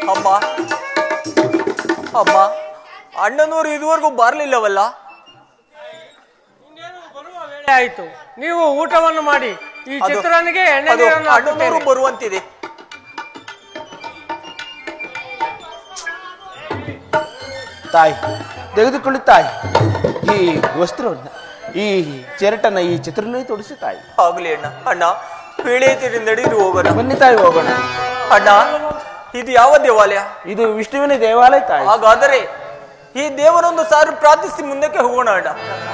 ಅಮ್ಮ ಅಮ್ಮ, ಅಣ್ಣನವರು ಇದುವರೆಗೂ ಬರ್ಲಿಲ್ಲವಲ್ಲ? ಆಯ್ತು, ನೀವು ಊಟವನ್ನು ಮಾಡಿ. ಈ ಚಿತ್ರಾನಿಗೆ ಅಣ್ಣನವರು ಬರುವಂತಿದೆ. ತಾಯಿ ತೆಗೆದುಕೊಳ್ಳಿ ತಾಯಿ, ಈ ವಸ್ತ್ರವನ್ನು, ಈ ಚೆರಟನ್ನ ಈ ಚಿತ್ರನೇ ತೊಡಿಸಿ ತಾಯಿ. ಆಗ್ಲಿ ಅಣ್ಣ. ಅಣ್ಣ ಪೀಳಿತೀರಿ, ನಡೆದು ಹೋಗೋಣ. ಬನ್ನಿ ತಾಯಿ, ಹೋಗೋಣ. ಅಣ್ಣ, ಇದು ಯಾವ ದೇವಾಲಯ? ಇದು ವಿಷ್ಣುವಿನ ದೇವಾಲಯ ತಾಯಿ. ಹಾಗಾದರೆ ಈ ದೇವರೊಂದು ಸಾರಿ ಪ್ರಾರ್ಥಿಸಿ ಮುಂದಕ್ಕೆ ಹೋಗೋಣ ಅಣ್ಣ.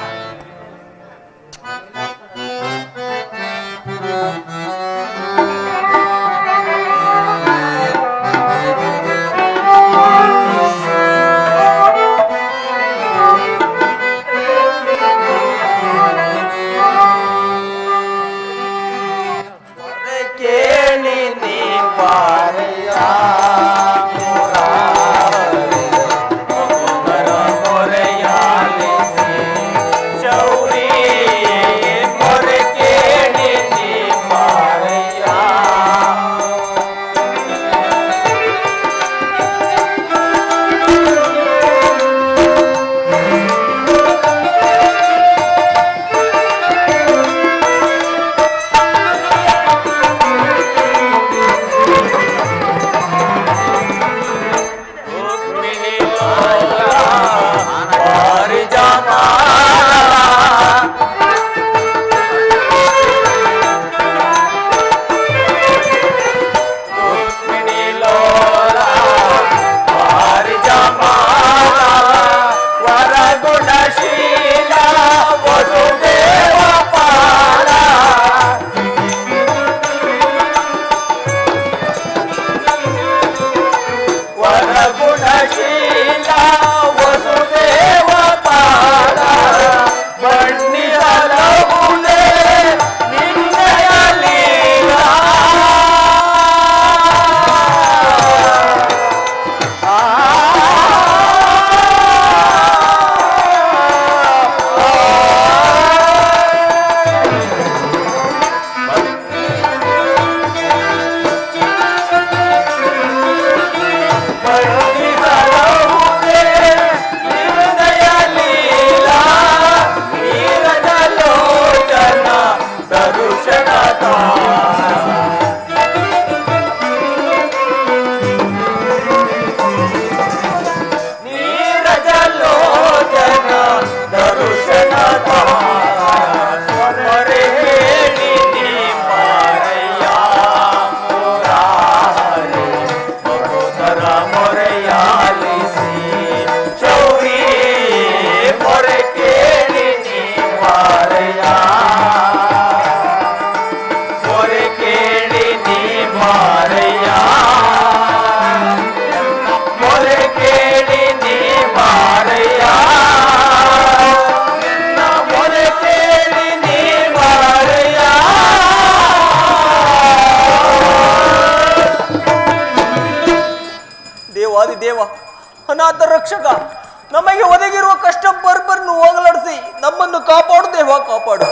ದೇವ, ಅನಾಥ ರಕ್ಷಕ, ನಮಗೆ ಒದಗಿರುವ ಕಷ್ಟ ಬರ್ಬರ್ನು ಹೋಗಲಾಡಿಸಿ ನಮ್ಮನ್ನು ಕಾಪಾಡು ದೇವ, ಕಾಪಾಡು.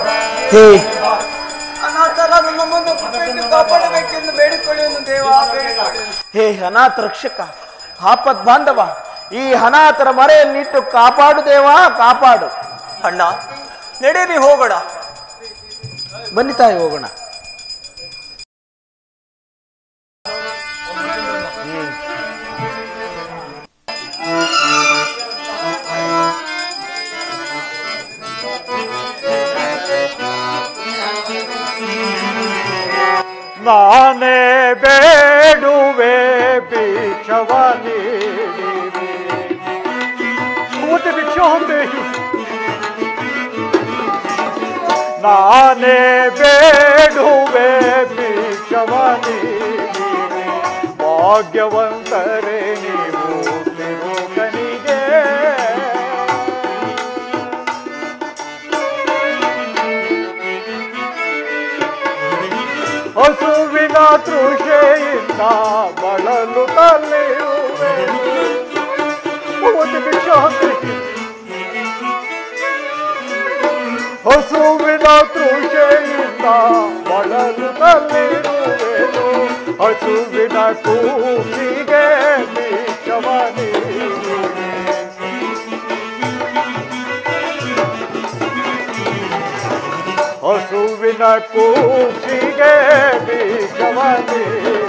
ಅನಾಥರಾದ ನಮ್ಮನ್ನು ಕಾಪಾಡಬೇಕೆಂದು ಬೇಡಿಕೊಳ್ಳುವುದು ದೇವ, ಬೇಡಿಕೊಳ್ಳಿ. ಹೇ ಅನಾಥ ರಕ್ಷಕ, ಆಪತ್ ಬಾಂಧವ, ಈ ಅನಾಥರ ಮರೆಯನ್ನಿಟ್ಟು ಕಾಪಾಡು ದೇವ, ಕಾಪಾಡು. ಅಣ್ಣ, ನಡೆಯಿರಿ ಹೋಗೋಣ. ಬನ್ನಿ ತಾಯಿ, ಹೋಗೋಣ. ನಾನೇ ಬೇಡುವೆ ಭಿಕ್ಷವ ನೀಡಿವೆ, ನಾನೇ ಬೇಡುವೆ ಭಿಕ್ಷವ ನೀಡಿವೆ, ಭಾಗ್ಯವಂತರೇ ನೀವು ತಿರುಗನಿಗೆ. ಹಸುವಿನ ತೃಷೆಯಿಂದ ಬಳಲುತ್ತಲಿರುವೆ, ಹಸುವಿನ ತೃಷೆಯಿಂದ ಬಳಲುತ್ತಲಿರುವೆನು, ಹಸುವಿನ ಕೂಸಿಗೆ ಭಿಕ್ಷವನಿ ಹಸುವಿನ ಕೂಚಿಗೆ ಭಿಕ್ಷವನಿ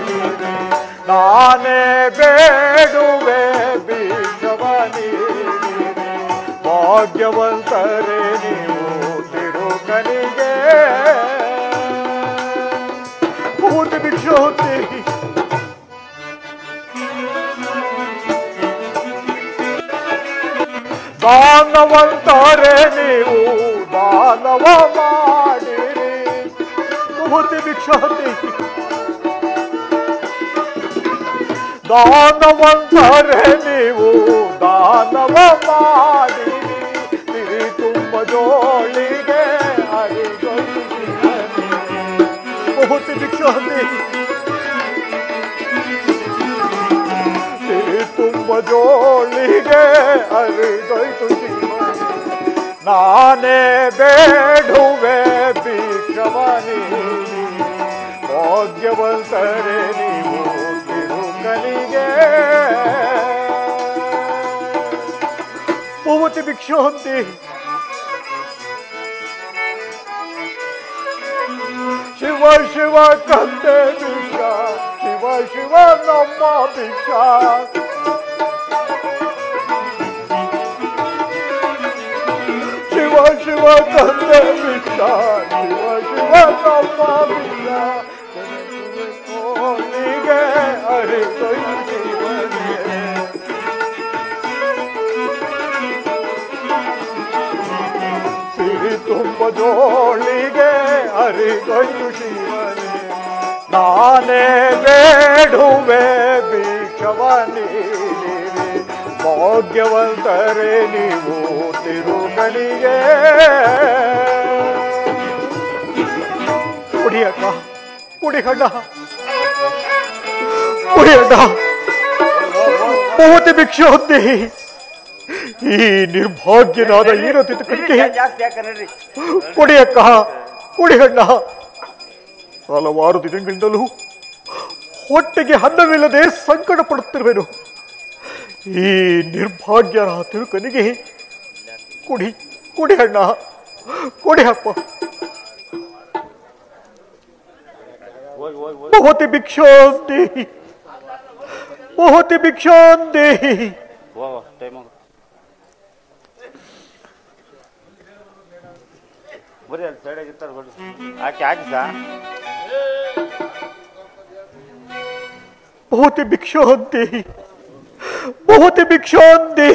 ನಾನೇ ಬೇಡುವೆ ಭಿಕ್ಷವನಿ ಭಾಗ್ಯವಂತರೇ ನೀವು ತಿರುಕನಿಗೆ ಭೂತ ಭಿಕ್ಷೋತಿ ದಾನವಂತರೇ ನೀವು ದಾನವ ಮಾಡಿರಿ ಭೂತ ಭಿಕ್ಷೋತಿ ದಾನವಂತರೇ ನೀವು ದಾನವ ಮಾಡಿರಿ ಸಿರಿ ತುಂಬ ಜೋಳಿಗೆ ಬಹುತ ಭಿಕ್ಷೋತಿ ಸಿರಿ ತುಂಬ ಜೋಳಿಗೆ ಅರಿದೊಯ್ತು ನಾನೇ ಬೇಡುವೆ ಭಿಕ್ಷವನಿ ಭಾಗ್ಯವಂತರೇ ನೀವು ತಿರುಕನಿಗೆ ಬಹುತಿ ಭಿಕ್ಷೋತಿ ಶಿವ ಶಿವ ಕಂದೆ ಭಿಕ್ಷ ಶಿವ ಶಿವ ನಮ್ಮ ಭಿಕ್ಷ ಶಿವ ಶಿವ ಕಂದೆ ಭಿಕ್ಷ ಶಿವ ಶಿವ ನಮ್ಮ ಭಿಕ್ಷ ಕೋಲಿಗೆ ಅರಿತೊಯ್ದು ಶಿವನಿಗೆ ಸಿರಿ ತುಂಬ ಜೋಳಿಗೆ ಅರಿತೊಯ್ದು ಶಿವನೇ ನಾನೇ ಬೇಡುವೆ ಭಿಕ್ಷವನಿ ಭಾಗ್ಯವಂತರೇ ನೀವು ತಿರುಗನಿಗೆ ಕುಡಿಯಕ್ಕ ಕುಡಿಗಣ್ಣ ಕುಡಿಯಣ್ಣ ಬಹುತಿ ಭಿಕ್ಷೋತಿ ಈ ನಿರ್ಭಾಗ್ಯನಾದ ಏನೋ ಕುಡಿಯಕ್ಕ ಕುಡಿಗಣ್ಣ ಹಲವಾರು ದಿನಗಳಿಂದಲೂ ಹೊಟ್ಟೆಗೆ ಅನ್ನವಿಲ್ಲದೆ ಸಂಕಟ ಪಡುತ್ತಿರುವೆನು ಈ ನಿರ್ಭಾಗ್ಯನ ತಿರುಕನಿಗೆ ಕುಡಿ ಕುಡಿ ಅಣ್ಣ ಕುಡಿ ಅಪ್ಪ ಬಹುತಿ ಭಿಕ್ಷೋಂತಿ ಬಹುತಿ ಭಿಕ್ಷೋಂತಿ ಬರೀ ಅಲ್ಲಿ ಸೈಡ್ ಆಗಿರ್ತಾರೆ ಹಾಕಿ ಹಾಕಿ ಸಾ ಬಹುತಿ ಭಿಕ್ಷೋಂತಿ ಬಹುತಿ ಭಿಕ್ಷೋಂತಿ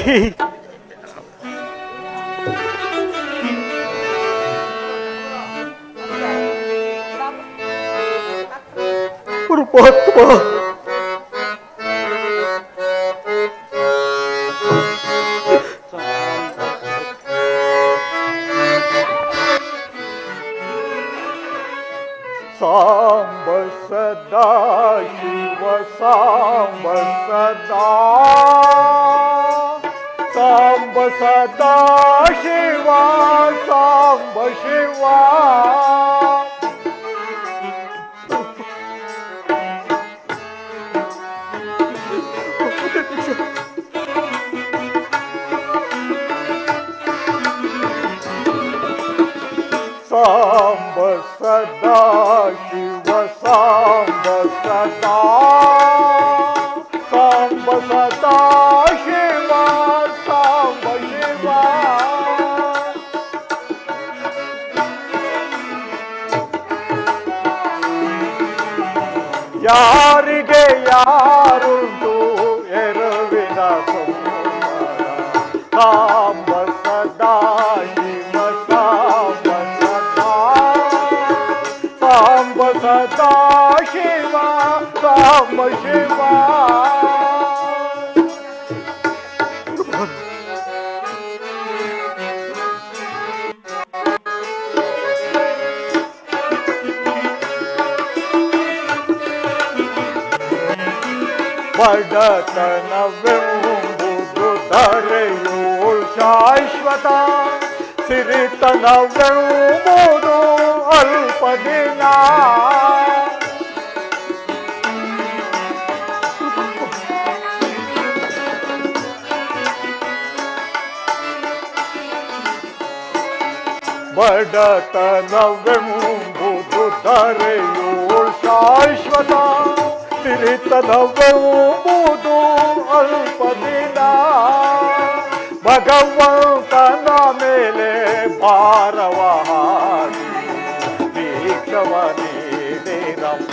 ಪರಮಾತ್ಮ ಸಾಂಬ ಸದಾ ಶಿವ ಸಾಂಬ ಸದಾ ಸಾಂಬ ಸದಾ ಶಿವ ಸಾಂಬ ಶಿವ ಸಾಂಬ ಸದಾ ಶಿವ ಸಾಂಬ ಸದಾ ಸಾಂಬ ಸದಾ ಶಿವ ಸಾಂಬ ಶಿವ ಯಾರಿಗೆ ಯಾರುಂಟು ಎರವಿನ ಸಂಸಾರ ಸಾಂಬ ಸದಾ ಶಿವ ಸಾಂಬ ಸಾಂಬ ಸದಾ ಶಿವ ಸಾಂಬ ಶಿವ ಬಡತನವೆಂಬುದು ಧರೆಯು ಶಾಶ್ವತ ಸಿರಿತನವೆಂಬುದು ಅಲ್ಪ ದಿನ ಬಡತನವೆಂಬುದು ಧರೆಯೋಳ್ ಶಾಶ್ವತ, ಸಿರಿತನವೆಂಬುದು ಅಲ್ಪ ದಿನ. ಭಗವಂತನ ಮೇಲೆ ಭಾರವ ಹಾಕಿ ದೀಕ್ಷವ ನೀಡಿರಪ್ಪ.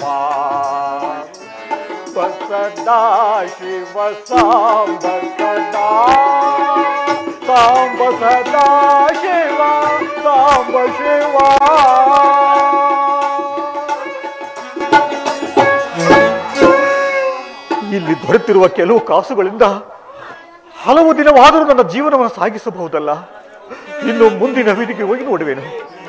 ಸದಾ ಶಿವ ಸಾಂಬ ಸದಾ, ಸಾಂಬ ಸದಾ ಶಿವ, ಸಾಂಬ ಶಿವ. ಇಲ್ಲಿ ದೊರೆತಿರುವ ಕೆಲವು ಕಾಸುಗಳಿಂದ ಹಲವು ದಿನವಾದರೂ ನನ್ನ ಜೀವನವನ್ನು ಸಾಗಿಸಬಹುದಲ್ಲ. ಇನ್ನು ಮುಂದಿನ ವಿಧಿಗೆ ಹೋಗಿ ನೋಡುವೆನು.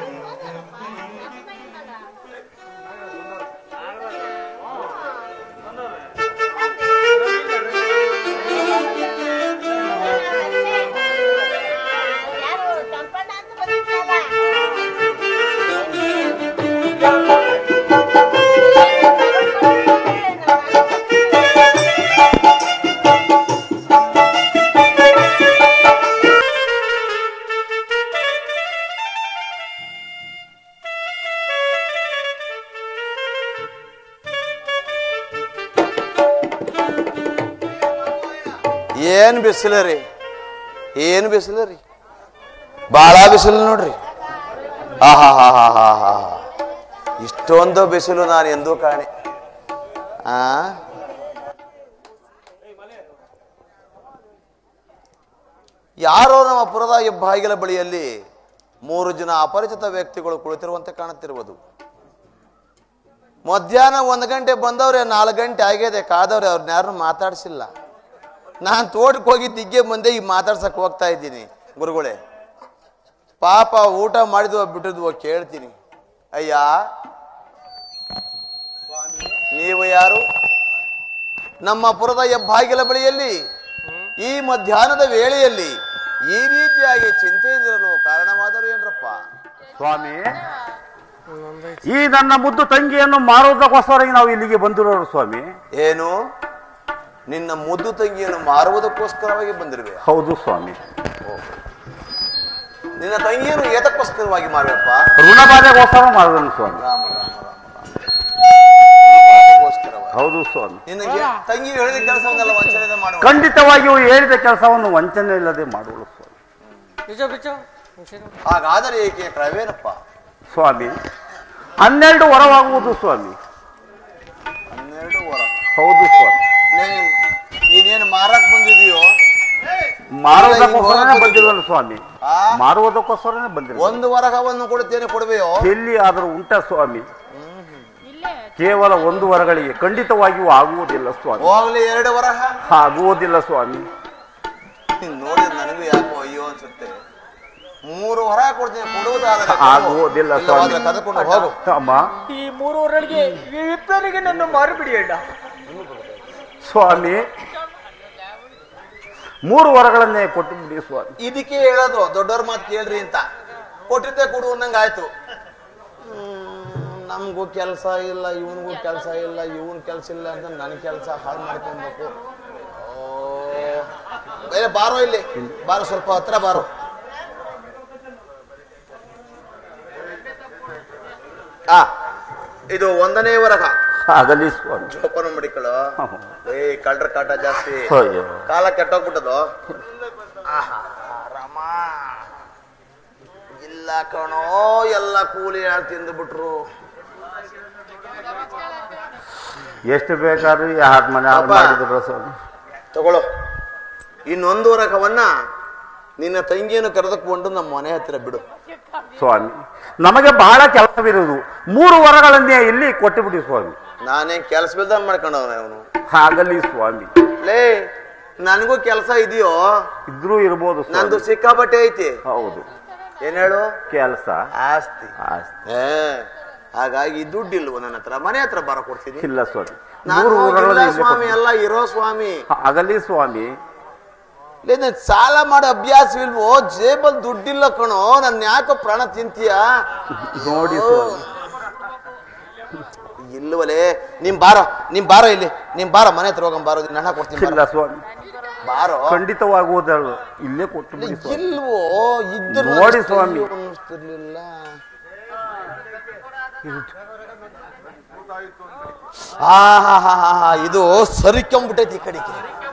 ಏನ್ ಬಿಸಿಲರಿ, ಏನ್ ಬಿಸಿಲರಿ, ಬಾಳ ಬಿಸಿಲು ನೋಡ್ರಿ. ಆಹಾ ಹಾ ಹಾ ಹಾ ಹಾ, ಇಷ್ಟೊಂದು ಬಿಸಿಲು ನಾನು ಎಂದೂ ಕಾಣೆ. ಯಾರೋ ನಮ್ಮ ಪುರದ ಬಾಗಿಲ ಬಳಿಯಲ್ಲಿ 3 ಜನ ಅಪರಿಚಿತ ವ್ಯಕ್ತಿಗಳು ಕುಳಿತಿರುವಂತೆ ಕಾಣುತ್ತಿರುವುದು. ಮಧ್ಯಾಹ್ನ 1 ಗಂಟೆ ಬಂದವ್ರೆ, 4 ಗಂಟೆ ಆಗಿದೆ ಕಾದವ್ರೆ, ಅವ್ರನ್ನ ಯಾರನ್ನು ಮಾತಾಡ್ಸಿಲ್ಲ. ನಾನು ತೋಟಕ್ಕೆ ಹೋಗಿ ದಿಗ್ಗೆ ಮುಂದೆ ಈಗ ಮಾತಾಡ್ಸಕ್ ಹೋಗ್ತಾ ಇದ್ದೀನಿ. ಗುರುಗಳೇ ಪಾಪ ಊಟ ಮಾಡಿದ್ವ ಬಿಟ್ಟಿದ್ವೋ ಕೇಳ್ತೀನಿ. ಅಯ್ಯ ನೀವು ಯಾರು? ನಮ್ಮ ಪುರದ ಹೆಬ್ಬಾಗಿಲ ಬಳಿಯಲ್ಲಿ ಈ ಮಧ್ಯಾಹ್ನದ ವೇಳೆಯಲ್ಲಿ ಈ ರೀತಿಯಾಗಿ ಚಿಂತೆಯಿಂದಿರಲು ಕಾರಣವಾದರೂ ಏನ್ರಪ್ಪ? ಸ್ವಾಮಿ, ಈ ನನ್ನ ಮುದ್ದು ತಂಗಿಯನ್ನು ಮಾರುವುದಕ್ಕೋಸ್ಕರ ನಾವು ಇಲ್ಲಿಗೆ ಬಂದಿರೋರು ಸ್ವಾಮಿ. ಏನು, ನಿನ್ನ ಮುದ್ದು ತಂಗಿಯನ್ನು ಮಾರುವುದಕ್ಕೋಸ್ಕರವಾಗಿ ಬಂದಿರುವೆ? ಹೌದು ಸ್ವಾಮಿ. ನಿನ್ನ ತಂಗಿಯನ್ನು ಏತಕ್ಕೋಸ್ಕರವಾಗಿ ಮಾರುವಪ್ಪ? ಋಣಬಾಧೆಗೋಸ್ಕರ ಮಾರುವನು ಸ್ವಾಮಿ. ರಾಮ ರಾಮ ಹೌದು ಸ್ವಾಮಿ. ನಿನಗೆ ತಂಗಿ ಹೇಳಿದ ಕೆಲಸವನ್ನೆಲ್ಲ ವಂಚನೆ ಮಾಡುವ? ಖಂಡಿತವಾಗಿಯೂ ಹೇಳಿದ ಕೆಲಸವನ್ನು ವಂಚನೆ ಇಲ್ಲದೆ ಮಾಡುವಳು ಸ್ವಾಮಿ. ಹಾಗಾದರೆ ಏಕೆ ಕ್ರಮೇನಪ್ಪ? ಸ್ವಾಮಿ 12 ವರವಾಗುವುದು ಸ್ವಾಮಿ. 12 ವರ? ಹೌದು ಸ್ವಾಮಿ. ನೀನೇನು ಮಾರಕ್ ಬಂದಿದೀಯೋ? ಮಾರುವುದಕ್ಕೋಸ್ಕರನೇ ಬಂದಿರೋನು ಸ್ವಾಮಿ. ಮಾರುವುದಕ್ಕೋಸ್ಕರನೇ ಬಂದಿರೋ. 1 ವರಹವನ್ನು ಕೊಡುತ್ತೇನೆ, ಕೊಡುವೆಯೋ? ಎಲ್ಲಿ ಆದರೂ ಉಂಟ ಸ್ವಾಮಿ? ಕೇವಲ 1 ವರಗಳಿಗೆ ಖಂಡಿತವಾಗಿಯೂ ಆಗುವುದಿಲ್ಲ ಸ್ವಾಮಿ. ಹೋಗ್ಲಿ 2 ವರಹ? ಆಗುವುದಿಲ್ಲ ಸ್ವಾಮಿ. ನೋಡಿದ್ರೆ ನನಗೂ ಯಾಕೋ ಅಯ್ಯೋ ಅನ್ಸುತ್ತೆ. 3 ವರ ಕೊಡ್ತೀನಿ, ಕೊಡುವುದಾದ್ರೆ ಆಗುವುದಿಲ್ಲ ಸ್ವಾಮಿ. ಕದ್ಕೊಂಡು ಹೋಗು. ಅಮ್ಮ, ಈ 3 ವರಗಳಿಗೆ ವಿಪ್ಲರಿಗೆ ನನ್ನ ಮಾರುಬಿಡಿ ಅಣ್ಣ. ಸ್ವಾಮಿ 3 ವರಗಳನ್ನೇ ಕೊಟ್ಟು ಬಿಡಿ ಸ್ವಾಮಿ. ಇದಕ್ಕೆ ಹೇಳೋದು ದೊಡ್ಡವ್ರ ಮಾತು ಕೇಳ್ರಿ ಅಂತ. ಕೊಟ್ಟಿದ್ದೆ ಕೊಡು ಅನ್ನಂಗ ಆಯ್ತು. ನಮಗೂ ಕೆಲಸ ಇಲ್ಲ, ಇವನಿಗೂ ಕೆಲಸ ಇಲ್ಲ, ಇವನ್ ಕೆಲಸ ಇಲ್ಲ ಅಂತ ನನ್ನ ಕೆಲಸ ಹಾಳು ಮಾಡ್ಕೊಬೇಕು. ಬಾರೋ, ಇಲ್ಲಿ ಬಾರೋ, ಸ್ವಲ್ಪ ಹತ್ರ ಬಾರೋ. ಇದು 1ನೇ ವರಹ. ಆಗಲಿ ಸ್ವಾಮಿ. ಜೋಪಾನ ಮಾಡಿಕೊಳ್ಳೋ. ಕಳ್ರ ಕಾಟ ಜಾಸ್ತಿ, ಅಯ್ಯೋ. ಕಾಲ ಕೆಟ್ಟೋಗ್ಬಿಟ್ಟದು. ರಾಮ, ಇಲ್ಲ ಕಣೋ, ಎಲ್ಲ ಕೂಲಿ ತಿಂದು ಬಿಟ್ರು. ಎಷ್ಟು ಬೇಕಾದ್ರೂ ಯಾರು ಮನೆ ಮಾಡಿದ್ರು ಸ್ವಾಮಿ. ತಗೊಳ್ಳೋ, ಇನ್ನೊಂದು ವರಹವನ್ನ ನಿನ್ನ ತಂಗಿಯನ್ನು ಕರೆದುಕೊಂಡು ನಮ್ಮ ಮನೆ ಹತ್ತಿರ ಬಿಡು. ಸ್ವಾಮಿ ನಮಗೆ ಬಹಳ ಕೆಲಸವಿರುವುದು. 3 ವರಗಳನ್ನೇ ಇಲ್ಲಿ ಕೊಟ್ಟು ಬಿಡಿ ಸ್ವಾಮಿ. ನಾನೇ ಕೆಲಸ ಬಿಲ್ದ ಮಾಡ್ಕೊಂಡವನ ಅವನು. ಆಗಲಿ ಸ್ವಾಮಿ. ಲೇ, ನನಗೂ ಕೆಲಸ ಇದೆಯೋ? ಇದ್ರೂ ಇರ್ಬೋದು. ನಂದು ಸಿಕ್ಕಾಪಟ್ಟೆ ಐತಿ. ಹೌದು. ಏನ್ ಹೇಳು? ಕೆಲಸ, ಆಸ್ತಿ. ಆಸ್ತಿ. ಹಾಗಾಗಿ ದುಡ್ಡಿಲ್ವ ನನ್ನ ಹತ್ರ? ಮನೆ ಹತ್ರ ಬರ ಕೊಡ್ತೀನಿ. ಇಲ್ಲ ಸ್ವಾಮಿ. ನಾನು ಸ್ವಾಮಿ ಎಲ್ಲ ಇರೋ ಸ್ವಾಮಿ. ಆಗಲಿ ಸ್ವಾಮಿ. ಸಾಲ ಮಾಡೋ ಅಭ್ಯಾಸವಿಲ್ವೋ? ಜೇಬಲ್ ದುಡ್ಡಿಲ್ಲ ಕಣೋ, ನನ್ನ ಯಾಕೋ ಪ್ರಾಣ ತಿಂತೀಯ? ನೋಡಿ ಇಲ್ವಲೇ, ನಿಮ್ ಬಾರೋ ಇಲ್ಲಿ, ನಿಮ್ ಬಾರೋ, ಮನೆ ಹತ್ರ ಹೋಗಂ ಬಾರೋ, ನನ್ನ ಕೊಡ್ತೀನಿ. ಇಲ್ಲ ಸ್ವಾಮಿ, ಬಾರೋ. ಖಂಡಿತವಾಗುವುದಲ್ಲ, ಇಲ್ಲೇ ಕೊಟ್ಟು ಬಿಡಿ ಸ್ವಾಮಿ. ಇಲ್ವೋ ಇದ್ರು ನೋಡಿ ಸ್ವಾಮಿ. ಅನ್ನಿಸ್ತಿರ್ಲಿಲ್ಲ. ಇದು ಸರಿಕೊಂಬಿಟ್ಟೈತಿ ಈ ಕಡೆಗೆ.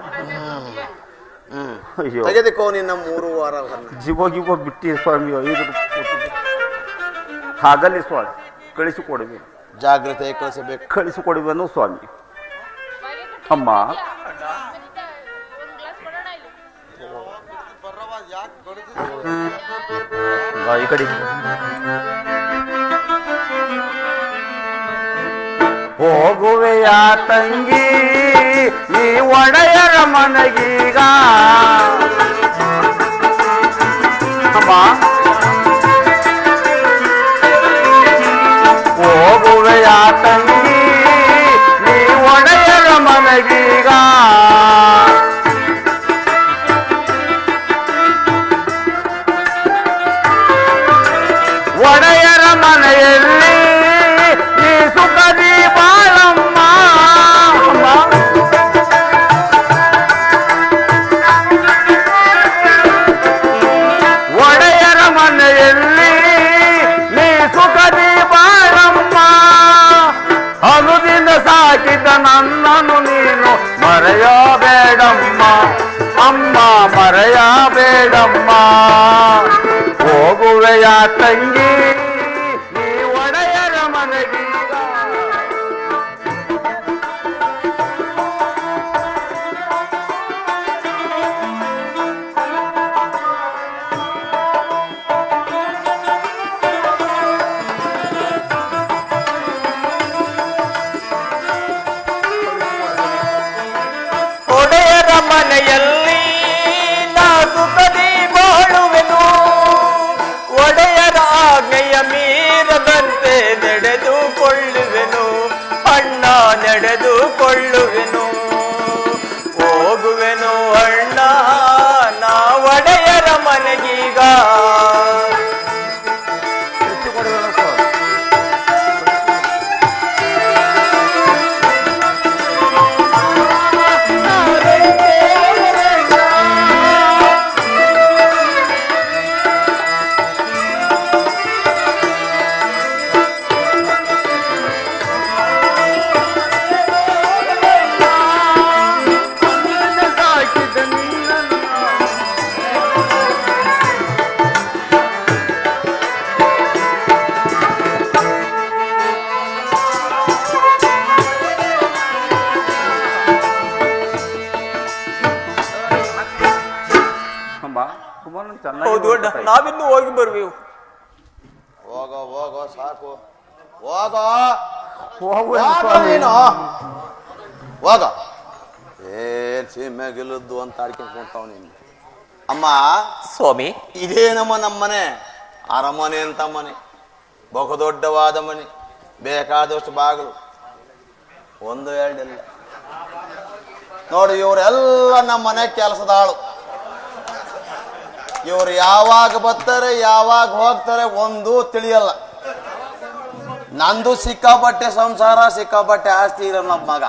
ಅಯ್ಯೋ, ತೆಗೆದುಕೋ ನಿನ್ನ 3 ವಾರ ಜೀವ ಬಿಟ್ಟಿ ಸ್ವಾಮಿ. 5 ರೂಪಾಯಿ ಹಾಗಲ್ಲಿ ಸ್ವಾಮಿ, ಕಳಿಸಿಕೊಡಬೇಕು. ಜಾಗ್ರತೆ ಕಳಿಸಬೇಕು. ಕಳಿಸಿಕೊಡಬೇನು ಸ್ವಾಮಿ. ಅಮ್ಮ ಈ ಕಡೆ ಹೋಗುವೆಯ ತಂಗಿ ನೀ ಒಡೆಯರ ಮನಗೀಗ. ಅಮ್ಮ ಹೋಗುವೆಯ ತಂಗಿ ನೀ ಒಡೆಯರ ಮನಗೀಗ. ಒಡೆಯರ ಮನೆಯಲ್ಲಿ ನೀ ಸುಖದಿ ಬಾಳಮ್ಮ. ಒಡೆಯರ ಮನೆಯಲ್ಲಿ ನೀ ಸುಖದಿ ಬಾಳಮ್ಮ. ಅನುದಿನ ಸಾಕಿದ ನನ್ನನ್ನು ನೀನು ಮರೆಯಬೇಡಮ್ಮ. ಅಮ್ಮ ಮರೆಯಬೇಡಮ್ಮ. ಹೋಗುವೆಯ ತಂಗಿ ನೀ ಒಡೆಯರ ಮನೆಗೀಗ. ಒಡೆಯರ ಮನೆಯಲ್ಲಿ ನಾ ಸುಖದಿ ಬಾಳುವೆನು. ಒಡೆಯರ ಆಜ್ಞೆಯ ಮೀರದಂತೆ ನಡೆದುಕೊಳ್ಳುವೆನು. ಅಣ್ಣ ನಡೆದುಕೊಳ್ಳುವೆನು. ಹೋಗುವೆನು ಅಣ್ಣ ನಾ ಒಡೆಯರ ಮನೆಗೀಗ. ಹೌದು ಅಣ್ಣ, ನಾವಿನ್ನು ಹೋಗಿ ಬರ್ಬೇವು. ಹೋಗೋ ಹೋಗೋ ಸಾಕು. ಹೋಗೋ ನೀನು ಹೋಗ. ಏನ್ ಸೀಮೆ ಗೆಲ್ಲದ್ದು ಅಂತ ಆಡ್ಕೊಂಡ್ತಾವ್ ನೀನು. ಅಮ್ಮ ಸ್ವಾಮಿ, ಇದೇ ನಮ್ಮನೆ ಅರಮನೆ ಅಂತ ಮನೆ. ಬಹುದೊಡ್ಡವಾದ ಮನೆ, ಬೇಕಾದಷ್ಟು ಬಾಗಿಲು, 1 2 ಇಲ್ಲ. ನೋಡಿ ಇವರೆಲ್ಲ ನಮ್ಮ ಮನೆ ಕೆಲಸದಾಳು. ಇವ್ರು ಯಾವಾಗ ಬರ್ತಾರೆ ಯಾವಾಗ ಹೋಗ್ತಾರೆ ಒಂದು ತಿಳಿಯಲ್ಲ. ನಂದು ಸಿಕ್ಕಾಪಟ್ಟೆ ಸಂಸಾರ, ಸಿಕ್ಕಾಪಟ್ಟೆ ಆಸ್ತಿ ಇರೋ ನಮ್ಮ ಮಗ.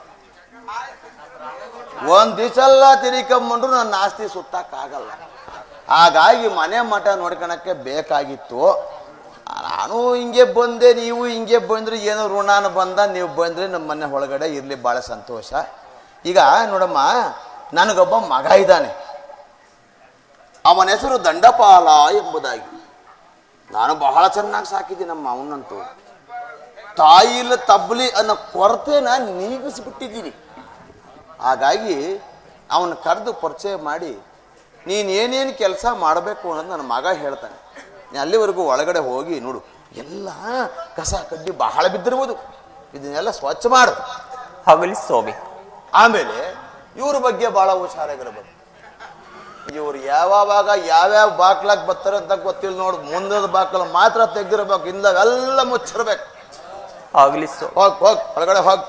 ಒಂದ್ ದಿವಸೆಲ್ಲ ತಿರಿಕೊಂಡ್ರು ನನ್ನ ಆಸ್ತಿ ಸುತ್ತಕ್ಕಾಗಲ್ಲ. ಹಾಗಾಗಿ ಮನೆ ಮಠ ನೋಡ್ಕೊಳಕ್ಕೆ ಬೇಕಾಗಿತ್ತು. ನಾನು ಹಿಂಗೆ ಬಂದೆ, ನೀವು ಹಿಂಗೆ ಬಂದ್ರಿ, ಏನೋ ಋಣಾನು ಬಂದ, ನೀವು ಬಂದ್ರೆ ನಮ್ಮ ಮನೆ ಒಳಗಡೆ ಇರ್ಲಿ, ಬಹಳ ಸಂತೋಷ. ಈಗ ನೋಡಮ್ಮ, ನನಗೊಬ್ಬ ಮಗ ಇದ್ದಾನೆ. ಅವನ ಹೆಸರು ದಂಡಪಾಲ ಎಂಬುದಾಗಿ. ನಾನು ಬಹಳ ಚೆನ್ನಾಗಿ ಸಾಕಿದ್ದೀನಮ್ಮ ಅವನಂತೂ. ತಾಯಿಲ ತಬ್ಲಿ ಅನ್ನೋ ಕೊರತೆನ ನೀಗಿಸ್ಬಿಟ್ಟಿದ್ದೀನಿ. ಹಾಗಾಗಿ ಅವನ ಕರೆದು ಪರಿಚಯ ಮಾಡಿ ನೀನು ಏನೇನು ಕೆಲಸ ಮಾಡಬೇಕು ಅನ್ನೋದು ನನ್ನ ಮಗ ಹೇಳ್ತಾನೆ. ಅಲ್ಲಿವರೆಗೂ ಒಳಗಡೆ ಹೋಗಿ ನೋಡು, ಎಲ್ಲ ಕಸ ಕಡ್ಡಿ ಬಹಳ ಬಿದ್ದಿರ್ಬೋದು, ಇದನ್ನೆಲ್ಲ ಸ್ವಚ್ಛ ಮಾಡು. ಆಗಲಿ ಸ್ವಾಮಿ. ಆಮೇಲೆ ಇವ್ರ ಬಗ್ಗೆ ಬಹಳ ಹುಷಾರಾಗಿರ್ಬೇಕು. ಇವ್ರು ಯಾವಾಗ ಯಾವ್ಯಾವ ಬಾಕ್ಲಾಗ್ ಬರ್ತಾರೆ ಅಂತ ಗೊತ್ತಿಲ್ಲ ನೋಡು. ಮುಂದದ ಬಾಕ್ಲ ಮಾತ್ರ ತೆಗ್ದಿರ್ಬೇಕು, ಇಂದವೆಲ್ಲ ಮುಚ್ಚಿರ್ಬೇಕು. ಆಗ್ಲಿ ಹೋಗ್ ಹೊರಗಡೆ ಹೋಗ್.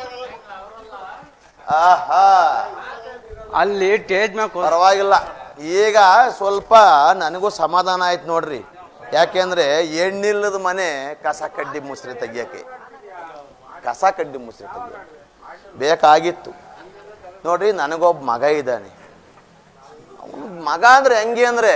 ಆಹಾ, ಅಲ್ಲಿ ಟೇಜ್ ಮ್ಯಾಗ ಪರವಾಗಿಲ್ಲ. ಈಗ ಸ್ವಲ್ಪ ನನಗೂ ಸಮಾಧಾನ ಆಯ್ತು ನೋಡ್ರಿ. ಯಾಕೆಂದ್ರೆ ಎಣ್ಣಿಲ್ಲದ ಮನೆ ಕಸ ಕಡ್ಡಿ ಮುಸ್ರಿ ತೆಗಿಯಕ್ಕೆ, ಕಸ ಕಡ್ಡಿ ಮುಸ್ರಿ ತೆಗಿಯಕ್ಕೆ ಬೇಕಾಗಿತ್ತು. ನೋಡ್ರಿ, ನನಗೊಬ್ಬ ಮಗ ಇದ್ದಾನೆ. ಮಗ ಅಂದ್ರೆ ಹೆಂಗೆ ಅಂದ್ರೆ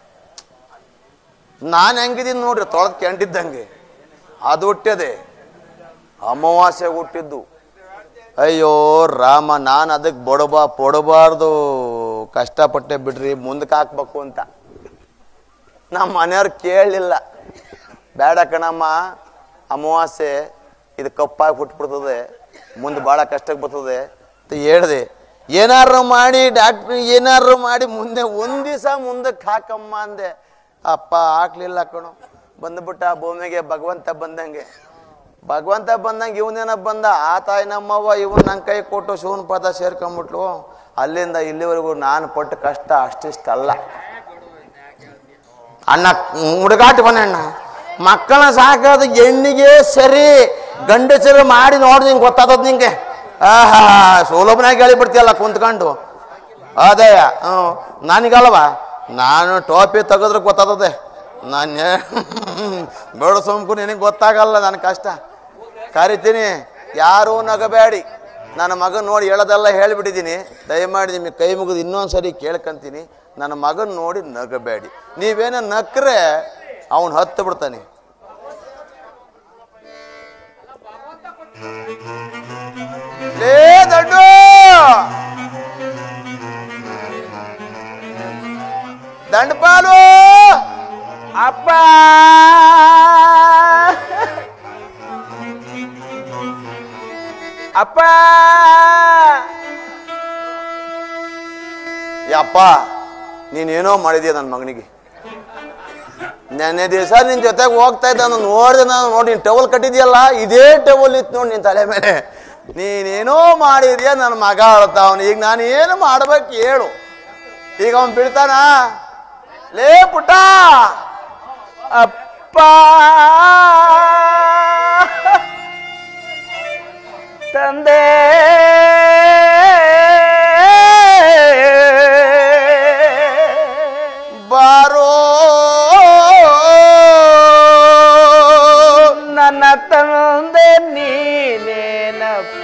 ನಾನು ಹೆಂಗಿದ್ದೀನಿ ನೋಡ್ರಿ, ತೊಳೆದ್ ಕೆಂಟಿದ್ದಂಗೆ ಅದು ಹುಟ್ಟ್ಯದೆ, ಅಮಾವಾಸ್ಯೆ ಹುಟ್ಟಿದ್ದು. ಅಯ್ಯೋ ರಾಮ, ನಾನು ಅದಕ್ಕೆ ಪೊಡಬಾರ್ದು, ಕಷ್ಟಪಟ್ಟೆ ಬಿಡ್ರಿ, ಮುಂದಕ್ಕೆ ಹಾಕ್ಬೇಕು ಅಂತ. ನಮ್ಮ ಮನೆಯವ್ರು ಕೇಳಲಿಲ್ಲ, ಬೇಡ ಕಣಮ್ಮ ಅಮಾವಾಸ್ಯೆ ಇದು ಕಪ್ಪಾಗಿ ಹುಟ್ಬಿಡ್ತದೆ, ಮುಂದೆ ಭಾಳ ಕಷ್ಟಕ್ಕೆ ಬರ್ತದೆ ಅಂತ ಹೇಳ್ದೆ. ಏನಾರು ಮಾಡಿ ಏನಾರು ಮಾಡಿ ಮುಂದೆ ಒಂದ್ ದಿವಸ ಮುಂದಕ್ಕೆ ಹಾಕಮ್ಮ ಅಂದೆ. ಅಪ್ಪ ಹಾಕ್ಲಿಲ್ಲ ಕಣೋ, ಬಂದ್ಬಿಟ್ಟ ಭೂಮಿಗೆ ಭಗವಂತ ಬಂದಂಗೆ. ಭಗವಂತ ಬಂದಂಗೆ ಇವನೇನ ಬಂದ, ಆ ತಾಯಿ ನಮ್ಮವ್ವ ಇವನ್ ನನ್ನ ಕೈ ಕೊಟ್ಟು ಶಿವನ ಪಾದ ಸೇರ್ಕೊಂಡ್ಬಿಟ್ಲು. ಅಲ್ಲಿಂದ ಇಲ್ಲಿವರೆಗೂ ನಾನು ಪಟ್ಟ ಕಷ್ಟ ಅಷ್ಟಿಷ್ಟಲ್ಲ ಅಣ್ಣ. ಹುಡುಗಾಟ ಅಣ್ಣ, ಮಕ್ಕಳನ್ನ ಸಾಕೋದು ಹೆಣ್ಣಿಗೆ ಸರಿ, ಗಂಡಸರು ಮಾಡಿ ನೋಡಿ ನಿಂಗೆ ಗೊತ್ತಾದದ್ ನಿಂಗೆ. ಆಹಾ, ಸೋಲೋಬನಾಗಿ ಹೇಳಿಬಿಡ್ತೀಯಲ್ಲ ಕುಂತ್ಕೊಂಡು. ಅದೇ ನನಗಲ್ವ, ನಾನು ಟೋಪಿ ತೆಗೆದ್ರೆ ಗೊತ್ತಾದದೆ. ನಾನು ಬೇಡ ಸೋಮಕು, ನಿನಗೆ ಗೊತ್ತಾಗಲ್ಲ ನನ್ನ ಕಷ್ಟ. ಕರಿತೀನಿ, ಯಾರೂ ನಗಬೇಡಿ. ನನ್ನ ಮಗನ ನೋಡಿ ಹೇಳೋದೆಲ್ಲ ಹೇಳಿಬಿಟ್ಟಿದ್ದೀನಿ. ದಯಮಾಡಿ ನಿಮಗೆ ಕೈ ಮುಗಿದು ಇನ್ನೊಂದ್ಸರಿ ಕೇಳ್ಕೊಂತೀನಿ, ನನ್ನ ಮಗನ ನೋಡಿ ನಗಬೇಡಿ. ನೀವೇನೋ ನಕ್ರೆ ಅವನು ಹತ್ತು ಬಿಡ್ತಾನೆ. ಲೇ ದೊಡ್ಡು, ದಂಡಪಾಲು ಅಪ್ಪ, ಅಪ್ಪ, ಯಪ್ಪ ನೀನೇನೋ ಮಾಡಿದೀಯ ನನ್ನ ಮಗನಿಗೆ. ನೆನ್ನೆ ದಿವಸ ನಿನ್ ಜೊತೆಗೆ ಹೋಗ್ತಾ ಇದ್ದ, ನಾನು ನೋಡಿದೆ. ನಾನು ನೋಡಿ ನೀನ್ ಟವಲ್ ಕಟ್ಟಿದ್ಯಲ್ಲ, ಇದೇ ಟವಲ್ ಇತ್ತು ನೋಡಿ ನಿನ್ ತಲೆ ಮೇಲೆ. ನೀನೇನೋ ಮಾಡಿದ್ಯಾ ನನ್ನ ಮಗ ಅಳ್ತಾವನು. ಈಗ ನಾನು ಏನು ಮಾಡ್ಬೇಕು ಹೇಳು? ಈಗ ಅವನ್ ಬೀಳ್ತಾನ? ಲೇ ಪುಟ್ಟ, ಅಪ್ಪ, ತಂದೆ, ಬಾರೋ ನನ್ನ ತಂದೆ ನೀನೇನಪ್ಪ,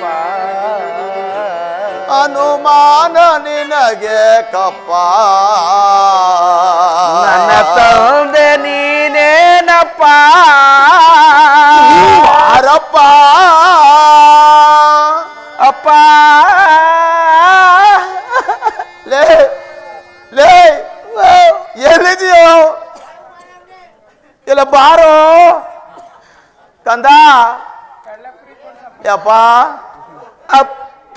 ಅನುಮಾನ ನಿನಗೆ ಕಪ್ಪ, ನನ್ನ ತಂದೆ ನೀನೇನಪ್ಪ, ಯಾರಪ್ಪ ಅಪ್ಪ, ಲೇ ಲೇ ಎಲ್ಲಿದೆಯೋ? ಇಲ್ಲ ಬಾರೋ ಕಂದ. ಯಪ್ಪ ಅಪ್ಪ,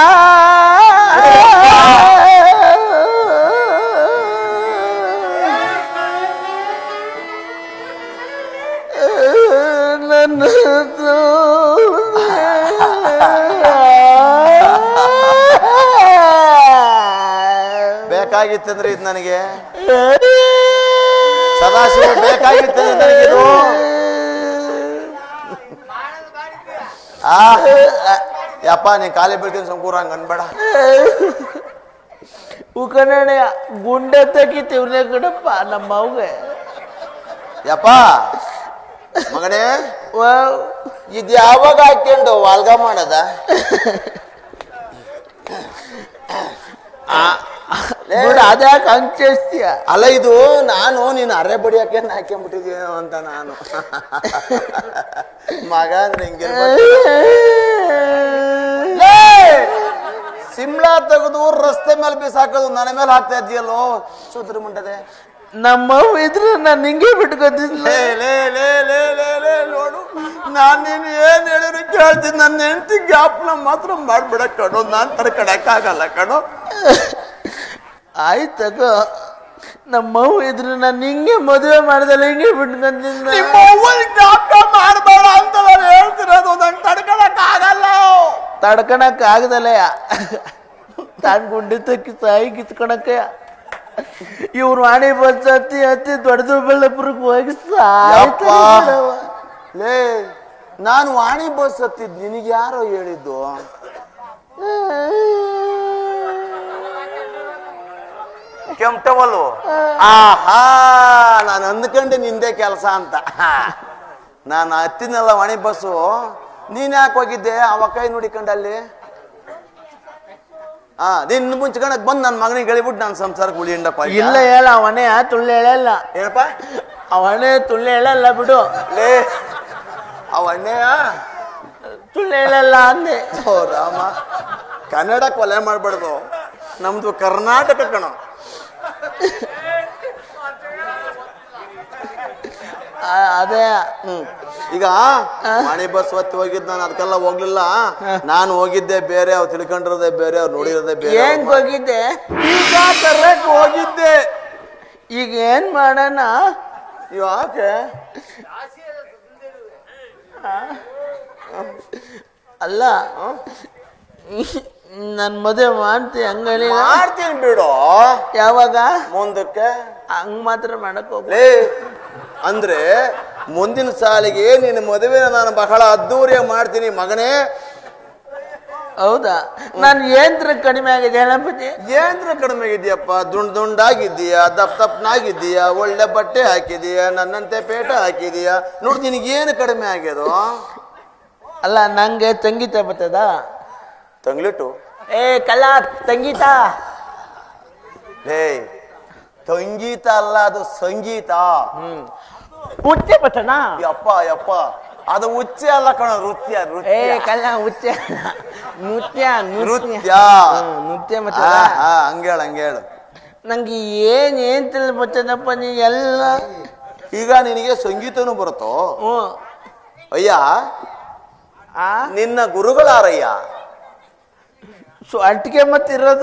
ನನ್ನ ಬೇಕಾಗಿತ್ತಂದ್ರೆ ಇದು ನನಗೆ, ಸದಾಶಿವ ಬೇಕಾಗಿತ್ತಂದ್ರೆ ನನಗಿದು. ಯಪ್ಪ ನೀ ಖಾಲಿ ಬೀಳ್ತೀನಿ ಸಂಕೂರ ಹಂಗ ಅನ್ಬೇಡ. ಉಕಣೆ ಗುಂಡೆ ತೆಗಿತೀವ್ನೆ ಕಡಪ್ಪ ನಮ್ಮ ಅವ್ಗೆ. ಯಪ್ಪ ಮಗನೇ, ಇದು ಯಾವಾಗ ಹಾಕ್ಕೊಂಡು ವಾಲ್ಗ ಮಾಡದ? ಅದ್ಯಾಕೆ ಹಂಗ್ చేಸ್ತೀಯ? ಅಲ್ಲ ಇದು ನಾನು ನೀನು ಅರೆ ಬಡಿ ಹಾಕ್ಕೊಂಡ್ಬಿಟ್ಟಿದ್ದೀನೋ ಅಂತ ನಾನು. ಮಗ ಅಂದ್ರೆ ಹಿಂಗಿರ್ಬೇಕು. ಸಿಮ್ಲಾ ತೆಗೆದು ರಸ್ತೆ ಮೇಲೆ ಬಿಸಾಕೋದು ನನ್ನ ಮೇಲೆ ಹಾಕ್ತಾ ಇದೆಯಲ್ಲೋ ಸೂತ್ರ ಮುಂಡದೆ. ನಮ್ಮವ್ ಇದ್ರೆ ನಾನು ಹಿಂಗೆ ಬಿಟ್ಕೋತಿದ್ಲ. ನೋಡು, ನಾನು ನೀನು ಏನ್ ಹೇಳಿದ್ರು ಕೇಳ್ತೀನಿ. ನನ್ನ ಹೆಂಡತಿ ಗ್ಯಾಪ್ನ ಮಾತ್ರ ಮಾಡ್ಬಿಡ ಕಣೋ, ನಾನ್ ತಡ್ಕಡಕ್ಕಾಗಲ್ಲ ಕಣೋ. ಆಯ್ತಕ, ನಮ್ಮವ್ ಇದ್ರೆ ನಾನು ಹಿಂಗೆ ಮದುವೆ ಮಾಡ್ದಲ್ಲ ಹಿಂಗೆ ಬಿಟ್ಕೊಂತಿದ್ನ. ನಿಮ್ಮ ಅವ್ವನ ಜ್ಞಾಪಕ ಮಾಡಬೇಡ ಅಂತ ನಾನು ಹೇಳ್ತಿರೋದು. ನಂಗೆ ತಡ್ಕೊಳಕ್ಕಾಗಲ್ಲ. ತಡ್ಕಣಕ್ ಆಗದಲ್ಲ, ತಾನ್ ಗುಂಡಿ ತಕ್ಕಿ ಸಾಯಿ ಕಿತ್ಕೊಳಕ್ಕೆ ಇವ್ರು ವಾಣಿ ಬಸ್ ಹತ್ತಿ ಹತ್ತಿ ದೊಡ್ಡ ಬೆಳ್ಳಪುರಕ್ಕೆ ಹೋಗಿ ಲೇ, ನಾನು ವಾಣಿ ಬಸ್ ಹತ್ತಿದ್ ನಿನಗೆ ಯಾರೋ ಹೇಳಿದ್ದು? ಕೆಂಪವಲ್ಲು. ಆಹಾ, ನಾನು ಅಂದ್ಕೊಂಡೆ ನಿಂದೆ ಕೆಲಸ ಅಂತ. ನಾನು ಹತ್ತಿನಲ್ಲ ವಾಣಿ ಬಸ್ಸು. ನೀನ್ ಯಾಕೆ ಹೋಗಿದ್ದೆ ಅವ ಕೈ ನೋಡಿಕೊಂಡಲ್ಲಿ? ನಿನ್ನ ಮುಂಚ್ಕಣಕ್ ಬಂದ್ ನನ್ನ ಮಗನಿಗೆ ಹೇಳಿಬಿಟ್ಟು ನಾನು ಸಂಸಾರಕ್ಕೆ ಉಳಿಯಂಡಪ್ಪ. ಇಲ್ಲ ಹೇಳ ಅವನೇ ತುಳ್ಳು ಹೇಳಲ್ಲ. ಏನಪ್ಪ ಅವನೇ ತುಳ್ಳು ಹೇಳಲ್ಲ ಬಿಡು. ಲೇ ಅವಣ್ಣೆಯ ತುಳ್ಳು ಹೇಳಲ್ಲ ಅಂದೆ. ಓ ರಾಮ, ಕನ್ನಡ ಕೊಲೆ ಮಾಡ್ಬಾರ್ದು, ನಮ್ದು ಕರ್ನಾಟಕ ಕಣ. ಅದೇ ಈಗ ಮಣಿ ಬಸ್ ಹೊತ್ತು ಹೋಗಿದ್ ನಾನು ಅದಕ್ಕೆಲ್ಲ ಹೋಗ್ಲಿಲ್ಲ. ನಾನು ಹೋಗಿದ್ದೆ ಬೇರೆ, ಅವ್ರು ತಿಳ್ಕೊಂಡಿರೋದೇ ಬೇರೆ, ಅವ್ರು ನೋಡಿರೋದೇ ಬೇರೆ. ಏನ್ ಹೋಗಿದ್ದೆ? ಈಗ ತರಕ್ ಹೋಗಿದ್ದೆ. ಈಗ ಏನ್ ಮಾಡೋಣ? ಯಾಕೆ? ಅಲ್ಲ ನನ್ ಮದುವೆ ಮಾಡ್ತಿ ಹಂಗಳಿ ಮಾಡ್ತೀನಿ ಬಿಡು. ಯಾವಾಗ? ಮುಂದಕ್ಕೆ. ಹಂಗ್ ಮಾತ್ರ ಮಾಡಕ್ ಹೋಗ್ಲಿ. ಅಂದ್ರೆ ಮುಂದಿನ ಸಾಲಿಗೆ ನಿನ್ನ ಮದುವೆ ನಾನು ಬಹಳ ಅದ್ದೂರಿಯಾಗಿ ಮಾಡ್ತೀನಿ ಮಗನೇ. ಹೌದಾ? ನಾನು ಏನ್ರ ಕಡಿಮೆ ಆಗಿದೆ ಹೇಳಪ್ಪಿ? ಏನ್ರ ಕಡಿಮೆ ಆಗಿದ್ಯಪ್ಪ? ದುಂಡಾಗಿದ್ದೀಯಾ, ದಪ್ಪನಾಗಿದ್ದೀಯಾ, ಒಳ್ಳೆ ಬಟ್ಟೆ ಹಾಕಿದೀಯಾ, ನನ್ನಂತೆ ಪೇಟ ಹಾಕಿದೀಯಾ, ನೋಡಿ ನಿನಗೇನು ಕಡಿಮೆ ಆಗ್ಯದು? ಅಲ್ಲ ನಂಗೆ ಸಂಗೀತ ಬರ್ತದ? ತಂಗ್ಲಿಟ್ಟು ಕಲಾ ಸಂಗೀತ. ಸಂಗೀತ ಅಲ್ಲ, ಅದು ಸಂಗೀತ. ಹುಚ್ಚೆ ಬರ್ತನಾ? ಯಪ್ಪ ಯಪ್ಪ, ಅದು ಹುಚ್ಚೆ ಅಲ್ಲ ಕಣ, ನೃತ್ಯ. ಕಲ ಹುಚ್ಚೆ ನೃತ್ಯ ನೃತ್ಯ ನೃತ್ಯ ಮತ್ತೆ ಹಂಗೇಳು. ನಂಗೆ ಏನ್ ತಿಳಿ ಬರ್ತದಪ್ಪ ನೀ ಎಲ್ಲ. ಈಗ ನಿನಗೆ ಸಂಗೀತನೂ ಬರುತ್ತೋ? ಅಯ್ಯ, ನಿನ್ನ ಗುರುಗಳಾರಯ್ಯ? ಸ್ವಾಟಿಗೆ ಮತ್ತಿರೋದು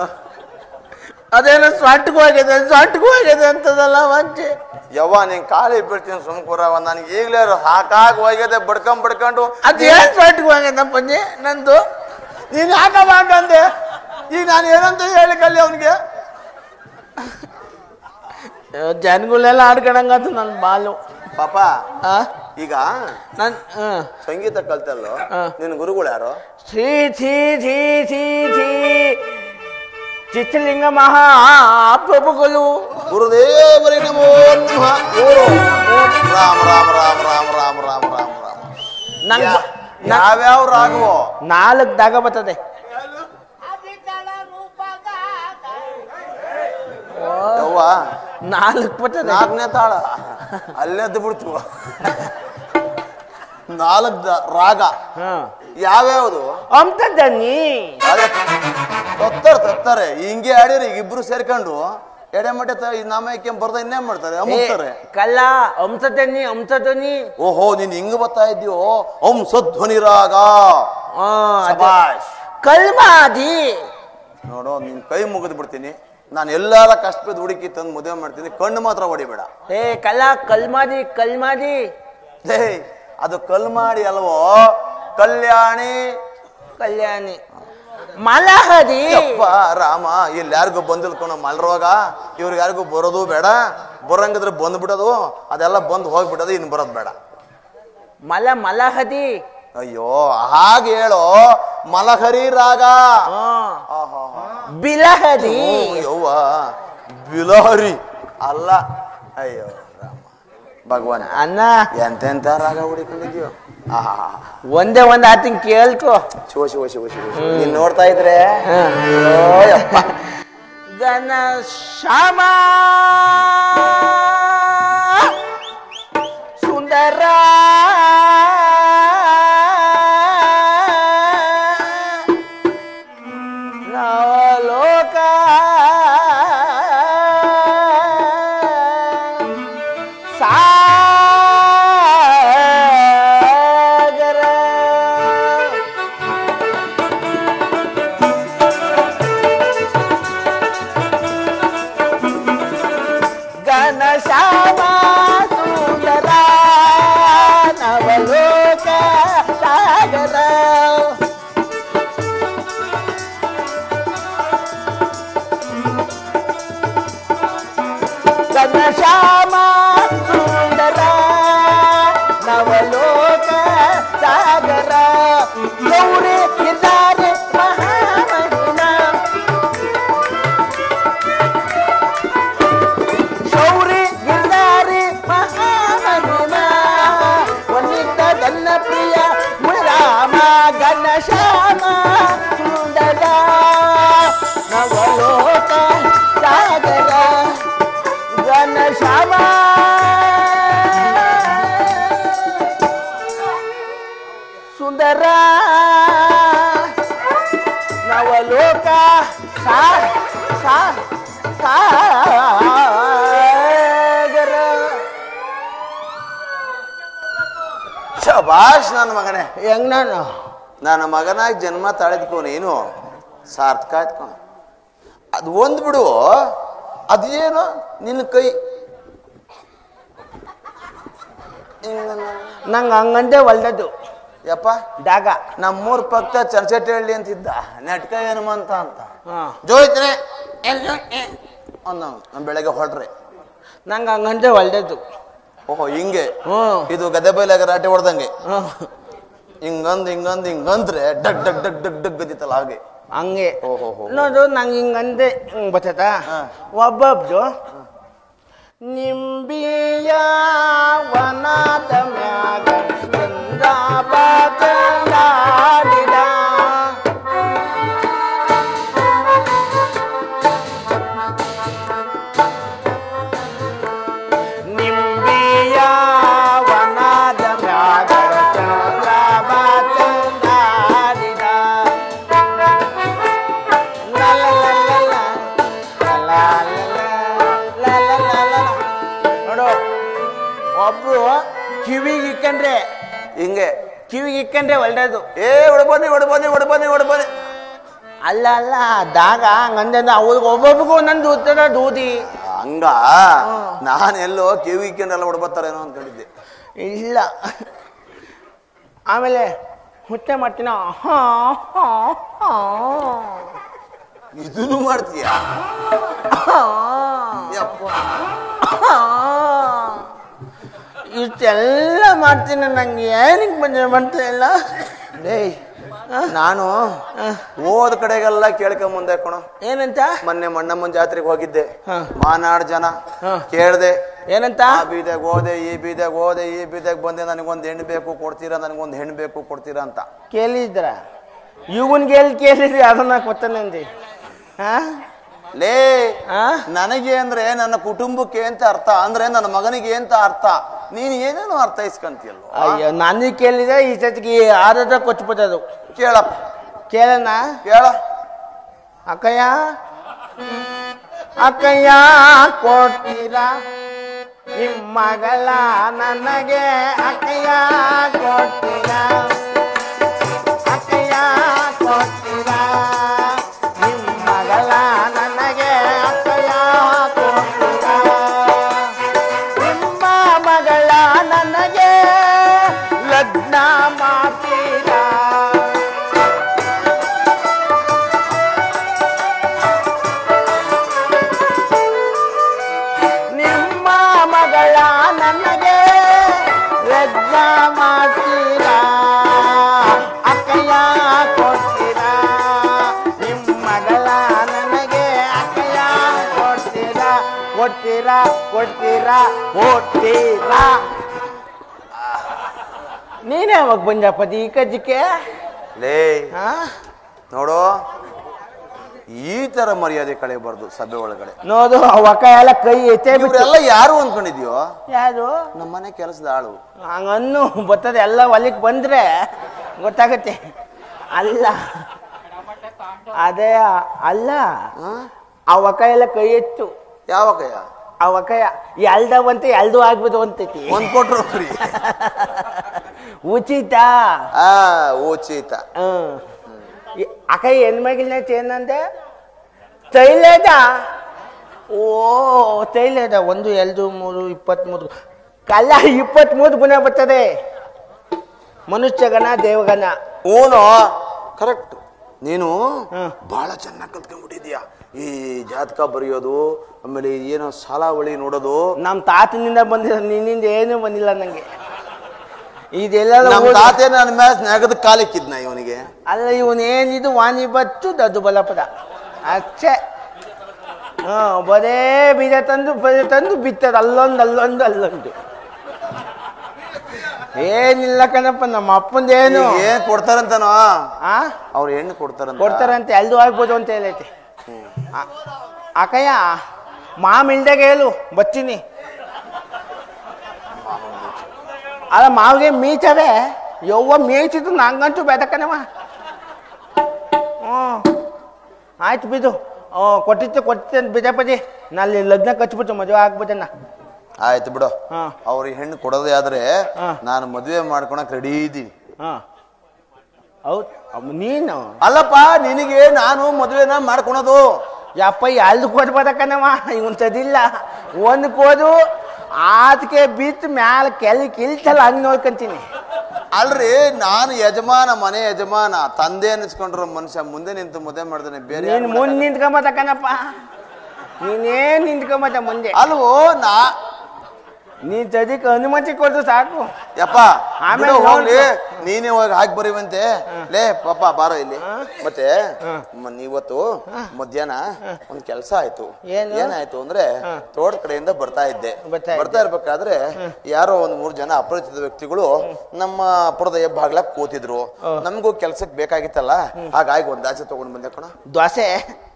ಅದೇನೋ ಸ್ವಾಟ್ಗೂ ಆಗಿದೆ ಅಂತದಲ್ಲ ವಂಚೆ. ಯವ್ವ ನೀನ್ ಕಾಲಿ ಬಿಡ್ತೀನಿ ಸುಮ್ಕೂರವ. ನನಗೆ ಈಗಲೇ ಹಾಕಾಗ ಹೋಗ್ಯದೆ ಬಡ್ಕೊಂಡು. ಅದೇನ್ ಸ್ವಾಟ್ಗೂ ಆಗ್ಯದಪ್ಪ ನಂದು? ನೀನ್ ಯಾಕವ ಅಂತಂದೆ? ಈಗ ನಾನು ಏನಂತ ಹೇಳಿ ಕಲ್ಲಿ ಅವನಿಗೆ? ಜನಗಳೆಲ್ಲ ಆಡ್ಕೊಂಡಂಗದು ನನ್ ಬಾಲು ಪಾಪ. ಈಗ ನನ್ ಸಂಗೀತ ಕಲ್ತಲ್ಲೋ, ನಿನ್ ಗುರುಗಳು ಯಾರು? ಶ್ರೀ ಛೀ ಛೀ ಛೀ ಛೀ ಚಿತ್ರಲಿಂಗ ಮಹಾಪ್ರಭುಗಳು. ಗುರುದೇವರಿಗೆ ನಮೋ ನಮಃ. ರಾಮ ರಾಮ ರಾಮ ರಾಮ ರಾಮ ರಾಮ ರಾಮ ರಾಮ. ನಂಗೆ ಯಾವ್ಯಾವ ರಾಗವೋ? 4 ದಾಗ ಬರ್ತದೆ. ಯವ್ವ 4 ಬರ್ತದೆ. 4ನೇ ತಾಳ ಅಲ್ಲೆದ್ದು ಬಿಡ್ತು. 4 ರಾಗ ಯಾವ್ಯಾವ್ದು? ಅಮ್ತದನಿ ತತ್ತಾರೆ ಹಿಂಗೆ ಆಡಿರಿ. ಈಗ ಇಬ್ರು ಸೇರ್ಕೊಂಡು ಎಡೆಮಟೆ ನಾಮಕ್ಕೆ ಬರ್ದ ಇನ್ನೇನ್ ಮಾಡ್ತಾರೆ? ಅಮುಕ್ತಾರೆ. ಕಲ್ಲ ಹಂಸಧ್ವನಿ. ಓಹೋ, ನೀನ್ ಹಿಂಗ್ ಬರ್ತಾ ಇದ್ಯೋ? ಹಂಸಧ್ವನಿ ರಾಗ. ಕಲ್ಮಾದಿ ನೋಡು, ನಿನ್ ಕೈ ಮುಗಿದ್ ಬಿಡ್ತೀನಿ. ನಾನು ಎಲ್ಲಾರ ಕಷ್ಟ ಬಿದ್ದು ಹುಡುಕಿ ತಂದು ಮದುವೆ ಮಾಡ್ತೀನಿ. ಕಣ್ಣು ಮಾತ್ರ ಹೊಡಿಬೇಡ. ಕಲ್ಮಾದಿ ಅದು ಕಲ್ಮಾಡಿ ಅಲ್ವೋ, ಕಲ್ಯಾಣಿ. ಮಲಹದಿ. ರಾಮ, ಇಲ್ಲಿ ಯಾರಿಗೂ ಬಂದಿಲ್ಕೋಣ ಮಲ್ರೋಗ. ಇವ್ರಿಗೆ ಯಾರಿಗೂ ಬರೋದು ಬೇಡ. ಬರಂಗಿದ್ರೆ ಬಂದ್ಬಿಡೋದು, ಅದೆಲ್ಲ ಬಂದು ಹೋಗ್ಬಿಡೋದು, ಇನ್ನು ಬರೋದು ಬೇಡ. ಮಲಹದಿ. ಅಯ್ಯೋ, ಹಾಗೆ ಹೇಳೋ. ಮಲಹರಿ ರಾಗ. ಬಿಲಹದಿ. ಯವ್ವ, ಬಿಲಹರಿ ಅಲ್ಲ. ಅಯ್ಯೋ ರಾಮ ಭಗವಾನ್, ಅನ್ನ ಎಂತೆಂತ ರಾಗ ಹುಡಿಕೊಂಡಿದ್ಯೋ. ಒಂದೇ ಒಂದ್ ಆತಿಂಗ್ ಕೇಳ್ಕೊ. ಶಿವ ನೀನ್ ನೋಡ್ತಾ ಇದ್ರೆ ಗಣ ಶ್ಯಾಮ ಸುಂದರ ನವಲೋಕ ಶ್ಯಾಮ ಸುಂದರ ಸುಂದರ ನವಲೋಕ ಸಾಗರ. ಶಬಾಷ್ ನನ್ನ ಮಗನೇ. ಹೆಂಗ್ ನಾನು ನನ್ನ ಮಗನಾಗಿ ಜನ್ಮ ತಾಳಿದ್ಕೋ ನೀನು ಸಾರ್ಥಕ ಆಯ್ತ್ಕೊ. ಅದು ಒಂದ್ ಬಿಡು, ಅದೇನು ನಿನ್ನ ಕೈ ನಂಗೆ ಹಂಗಂದೆ ಒಳ್ಳೆದು ಯಪ್ಪ. ಡಾಗ ನಮ್ಮೂರ್ ಪಕ್ಕ ಚರ್ಚೆಟ್ಟಹಳ್ಳಿ ಅಂತಿದ್ದ ನೆಟ್ಕ ಹನುಮಂತ ಅಂತ ಹಾ ಜೋಯ್ತನೆ ನಮ್ ಬೆಳಗ್ಗೆ ಹೊರಟ್ರೆ ನಂಗೆ ಹಂಗಂದೆ ಒಳ್ಳೆದು. ಓಹೋ ಹಿಂಗೆ ಹ್ಮ್ ಇದು ಗದೆ ಬೈಲಾಗ ರಾಟೆ ಹೊಡ್ದಂಗೆ ಹ್ಮ್. ಹಿಂಗಂದ್ರೆ ಡಗ್ ಡಗ್ ಡಗ್ ಡಗ್ ಡಗ್ ಗದಿತ್ತಲ್ಲ ಹಾಗೆ ಹಂಗೆ ಓಹೋ ನೋಡು ನಂಗೆ ಹಿಂಗಂದೆ ಹಿಂಗ್ ಬರ್ತದ. ಒಬ್ಬೊಬ್ರು ನಿಂಬಿಯ ವನದ ಮ್ಯಾಗ ಚಂದ್ರಾಬಾದಿದ ನಿಂಬಿಯ ವನದ ಮ್ಯಾಗ ಚಂದ್ರಾಬಾದಿದ ನೋಡು ಒಬ್ರು ಕಿವಿಗೆ ಇಕ್ಕಂಡ್ರೆ ಹಿಂಗೆ ಕಿವಿಗೆ ಇಕ್ಕಂಡ್ರೆ ಒಳ್ಳೆದು. ಒಡಬನ್ನಿ ಅಲ್ಲ ಅಲ್ಲ ದಾಗ ಹಂಗಂದ್ರೆ ಅವ್ರಿಗೆ ಒಬ್ಬೊಬ್ರಿಗೂ ಒಂದೊಂದು ಉತ್ತರ ದೂದಿ ಹಂಗ. ನಾನೆಲ್ಲೋ ಕಿವಿ ಇಕ್ಕೊಂಡೆಲ್ಲ ಹೊಡ್ಬತ್ತಾರೇನೋ ಅನ್ಕೊಂಡಿದ್ದೆ. ಇಲ್ಲ ಆಮೇಲೆ ಹುಟ್ಟೆ ಮಾಡ್ತೀನ ಇದನ್ನು ಮಾಡ್ತೀಯ? ಇಷ್ಟೆಲ್ಲ ಮಾಡ್ತೀನಿ. ನಂಗೆ ಏನಕ್ಕೆ ಮಾಡ್ತಾ ಇಲ್ಲ. ನಾನು ಹೋದ ಕಡೆಗೆಲ್ಲ ಕೇಳ್ಕೊಂಬಂದೆ ಕಣೋ. ಏನಂತ? ಮೊನ್ನೆ ಮಣ್ಣಮ್ಮನ ಜಾತ್ರೆಗೆ ಹೋಗಿದ್ದೆ. ಮಾನಾಡ್ ಜನ ಕೇಳ್ದೆ ಏನಂತ? ಆ ಬೀದೆಗ್ ಹೋದೆ, ಈ ಬೀದೆಗ್ ಬಂದೆ, ನನಗೊಂದು ಹೆಣ್ಣು ಬೇಕು ಕೊಡ್ತೀರಾ, ನನಗೊಂದು ಹೆಣ್ಣು ಬೇಕು ಕೊಡ್ತೀರಾ ಅಂತ ಕೇಳಿದ್ರ? ಇವನ್ಗೆ ಕೇಳಿದ್ರಿ ಅದನ್ನ ಕೊತ್ತಾನೆ ಲೇ. ನನಗೆ ಅಂದ್ರೆ ನನ್ನ ಕುಟುಂಬಕ್ಕೆ ಅಂತ ಅರ್ಥ, ಅಂದ್ರೆ ನನ್ನ ಮಗನಿಗೆ ಅಂತ ಅರ್ಥ. ನೀನು ಏನೇನು ಅರ್ಥೈಸ್ಕಂತೀಯಲ್ಲ. ಅಯ್ಯೋ ನನಗೆ ಕೇಳಿದ್ರೆ ಈ ಸತಿಗೆ ಆದ ಕೊಚ್ಬಿಟ್ಟದು. ಕೇಳಪ್ಪ. ಕೇಳಣ? ಕೇಳ. ಅಕ್ಕಯ್ಯ ಅಕ್ಕಯ್ಯ ಕೊಡ್ತೀರಾ ನಿಮ್ಮ ಮಗಳ ನನಗೆ? ಅಕ್ಕಯ್ಯ ಕೊಡ್ತೀರಾ? ಅಕ್ಕಯ್ಯ ಕೊಡ್ತೀರಾ ನಿಮ್ಮ ಮಗಳ ನನಗೆ? ಅಕ್ಕಯ್ಯ ಕೊಡ್ತೀರಾ ನಿಮ್ಮ ಮಗಳ ನನಗೆ? ಲಗ್ನ ಮಾಡ್ತೀರಾ? ನಿಮ್ಮ ಮಗಳ ನನಗೆ ಲಗ್ನ ಮಾಡ್ತೀರಾ? ಅಕ್ಕಯ್ಯ ಕೊಡ್ತೀರಾ ನಿಮ್ಮ ಮಗಳ ನನಗೆ? ಅಕ್ಕಯ್ಯ ಕೊಡ್ತೀರಾ? ಕೊಡ್ತೀರಾ ಕೊಡ್ತೀರಾ ಕೊಡ್ತೀರಾ? ನೀನೇ ಯಾವಾಗ ಬಂದಪ್ಪ ಈ ಕಜ್ಜಿಕೆ? ಲೇ ನೋಡು, ಈ ತರ ಮರ್ಯಾದೆ ಕಳೆಯಬಾರ್ದು ಸಭೆ ಒಳಗಡೆ. ನೋಡು ಅವಕ್ಕ ಎಲ್ಲ ಕೈ ಎತ್ತೇ ಬಿಟ್ಟು. ಇವರೆಲ್ಲ ಯಾರು ಅನ್ಕೊಂಡಿದ್ಯೋ? ಯಾರು? ನಮ್ಮನೆ ಕೆಲಸದ ಆಳು. ಹಂಗನ್ನು ಬರ್ತದೆ ಎಲ್ಲ ಹೊಲಿಕ್ ಬಂದ್ರೆ ಗೊತ್ತಾಗತ್ತೆ. ಅಲ್ಲ ಅದೇ ಅಲ್ಲ, ಅವಕ್ಕ ಎಲ್ಲ ಕೈ ಎತ್ತು. ಯಾವ ಕೈಯ? ಅವಕ್ಕ ಎಲ್ದವಂತ ಎಲ್ದು ಆಗ್ಬೋದು ಅಂತೈತಿ. ಒಂದ್ ಕೊಟ್ರು ಫ್ರೀ. ಉಚಿತ. ಉಚಿತ. ಅಕ್ಕ ಹೆಣ್ಮಗಿಲ್ನ ಏನಂದೆ? ತೈಲೇದ. ಓ ತೈಲೇದ 1 2 3 23 ಕಲ್ಲ 23 ಗುಣ ಬರ್ತದೆ. ಮನುಷ್ಯಗಣ ದೇವಗಣ. ಊನು ಕರೆಕ್ಟ್. ನೀನು ಬಹಳ ಚೆನ್ನಾಗಿ ಕಲ್ತ್ಕೊಂಡ್ಬಿಟ್ಟಿದ್ಯಾ ಈ ಜಾತಕ ಬರೆಯೋದು, ಆಮೇಲೆ ಏನೋ ಸಾಲಾವಳಿ ನೋಡೋದು. ನಮ್ ತಾತನಿಂದ ಬಂದಿಲ್ಲ, ನಿನ್ನಿಂದ ಏನು ಬಂದಿಲ್ಲ ನಂಗೆ. ಇದೆಲ್ಲ ನಮ್ಮ ತಾತೆ ನನ್ನ ಮ್ಯಾಚ್ ನೆಗದ ಕಾಲಿಕ್ಕಿದ್ನ ಇವನಿಗೆ. ಅಲ್ಲ ಇವನೇನಿದು ವಾಣಿ ಬತ್ತು ದದ್ದು ಬಲಪದ ಅಷ್ಟೇ. ಬರೇ ಬೀಜ ತಂದು ಬಿತ್ತದ ಅಲ್ಲೊಂದು ಏನಿಲ್ಲ ಕಣಪ್ಪ. ನಮ್ಮ ಅಪ್ಪಂದೇನು ಏನ್ ಕೊಡ್ತಾರಂತನೋ ಅವ್ರು ಹೆಣ್ಣು ಕೊಡ್ತಾರಂತೆ. ಎಲ್ದು ಆಗ್ಬೋದು ಅಂತ ಹೇಳೈತೆ. ಅಕ್ಕಯ್ಯ ಮಾಮ್ ಇಲ್ದಾಗ ಹೇಳು ಬರ್ತೀನಿ. ಅಲ್ಲ ಮಾವಿಗೆ ಮೀಚವೆ ಯವ್ವ ಮೇಯ್ತಿದ್ದು ನಂಗಂತೂ ಬೇದಕ್ಕನವ. ಹ್ಞೂ ಆಯ್ತು ಬಿದ್ದು. ಕೊಟ್ಟಿತ್ತೆ ಬಿಜಾಪತಿ. ನಲ್ಲಿ ಲಗ್ನ ಕಚ್ಬಿಟ್ಟು ಮದುವೆ ಆಗ್ಬಿಟ್ಟಣ್ಣ. ಆಯ್ತು ಬಿಡು. ಹಾ. ಅವ್ರಿಗೆ ಹೆಣ್ಣು ಕೊಡೋದೇ ಆದ್ರೆ ನಾನು ಮದುವೆ ಮಾಡ್ಕೊಳಕ್ ರೆಡಿ ಇದ್ದೀನಿ. ಹೌದು ನೀನು ಅಲ್ಲಪ್ಪ, ನಿನಗೆ ನಾನು ಮದುವೆನ ಮಾಡ್ಕೊಳೋದು. ಯಪ್ಪ ಎಲ್ದು ಕೊಡ್ಬೋದಕ್ಕನವ, ಇವನ್ ತದಿಲ್ಲ ಒಂದು ಕೋದು ಆದಕ್ಕೆ ಬಿತ್ತು ಮ್ಯಾಲ ಕಿಲ್ತಲ್ಲ ಹಂಗ್ ನೋಡ್ಕೊಂತೀನಿ. ಅಲ್ರಿ, ನಾನು ಯಜಮಾನ, ಮನೆ ಯಜಮಾನ, ತಂದೆ ಅನಿಸ್ಕೊಂಡ್ರ ಮನುಷ್ಯ ಮುಂದೆ ನಿಂತು ಮದುವೆ ಮಾಡ್ತಾನೆ. ಬೇರೆ ನೀನ್ ಮುಂದೆ ನಿಂತ್ಕೊಂಬತಕ್ಕನಪ್ಪ, ನೀನೇನ್ ನಿಂತ್ಕೊಂಬತ್ತ ಮುಂದೆ. ಅಲ್ವೋ ನೀನ್ ತದಿಕ್ಕೆ ಅನುಮತಿ ಕೊಡ್ತು ಸಾಕು. ಯಪ್ಪ ಆಮೇಲೆ ಹೋಗ್ಲಿ, ನೀನೇ ಹೋಗಿ ಹಾಕಿ ಬರೀವಂತೆ. ಲೇ ಪಾಪ ಬಾರೋ ಇಲ್ಲಿ. ಮತ್ತೆ ಇವತ್ತು ಮಧ್ಯಾಹ್ನ ಒಂದ್ ಕೆಲ್ಸ ಆಯ್ತು. ಏನಾಯ್ತು ಅಂದ್ರೆ, ತೋಟ ಕಡೆಯಿಂದ ಬರ್ತಾ ಇದ್ದೆ. ಬರ್ತಾ ಇರ್ಬೇಕಾದ್ರೆ ಯಾರೋ ಒಂದ್ 3 ಜನ ಅಪರಿಚಿತ ವ್ಯಕ್ತಿಗಳು ನಮ್ಮ ಪುರದ ಬಾಗ್ಲಾಕ್ ಕೂತಿದ್ರು. ನಮಗೂ ಕೆಲ್ಸಕ್ ಬೇಕಾಗಿತ್ತಲ್ಲ, ಹಾಗಾಗಿ ಒಂದ್ ದಾಸೆ ತಗೊಂಡ್ ಬಂದೆ ಕಣ. ದೋಸೆ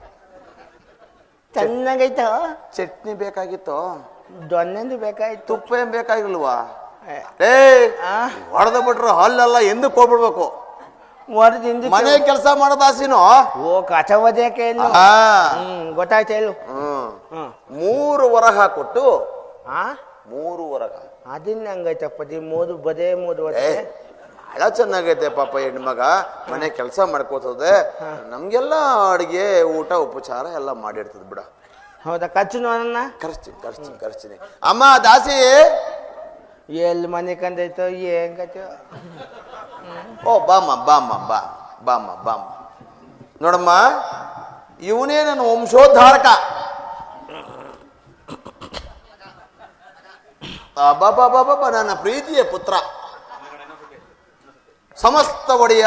ಚೆನ್ನಾಗೈತ. ಚಟ್ನಿ ಬೇಕಾಗಿತ್ತು. ದೊನ್ನೆಂದು ಬೇಕಾಯ್ತು. ತುಪ್ಪ ಏನ್ ಬೇಕಾಗಿಲ್ವಾ? ಹೊಡೆದ ಬಿಟ್ರು ಹಲ್ಲೆಲ್ಲ ಎಂದಕ್ಕೆ ಹೋಗ್ಬಿಡ್ಬೇಕು. ಮನೆ ಕೆಲಸ ಮಾಡೋದಾಸಿನೋ. ಓ ಕಚವದಕ್ಕೆ ಗೊತ್ತಾಯ್ತು ಹೇಳು. 3 ವರಹ ಕೊಟ್ಟು 3 ವರಹ. ಅದನ್ನ ಹಂಗೈತಪ್ಪದಿ 3 ಬದೇ 3 ವರ್ಷ. ಬಹಳ ಚೆನ್ನಾಗೈತೆ ಪಾಪ ಹೆಣ್ಮಗ. ಮನೆ ಕೆಲಸ ಮಾಡ್ಕೋತದೆ, ನಮ್ಗೆಲ್ಲ ಅಡಿಗೆ ಊಟ ಉಪಚಾರ ಎಲ್ಲ ಮಾಡಿರ್ತದ ಬಿಡ. ಹೌದಾ? ಖರ್ಚು ನೋಡೋಣ. ಖರ್ಚಿನಿ. ಅಮ್ಮ ದಾಸಿ ಎಲ್ಲಿ ಮನೆ ಕಂದೈತೋ ಏನ್ ಕಚ್ಚು. ಓ ಬಾಮ್ಮ ನೋಡಮ್ಮ, ಇವನೇ ನನ್ನ ವಂಶೋದ್ಧಾರಕ. ಬಾಬಾ ನನ್ನ ಪ್ರೀತಿಯ ಪುತ್ರ, ಸಮಸ್ತ ಒಡೆಯ.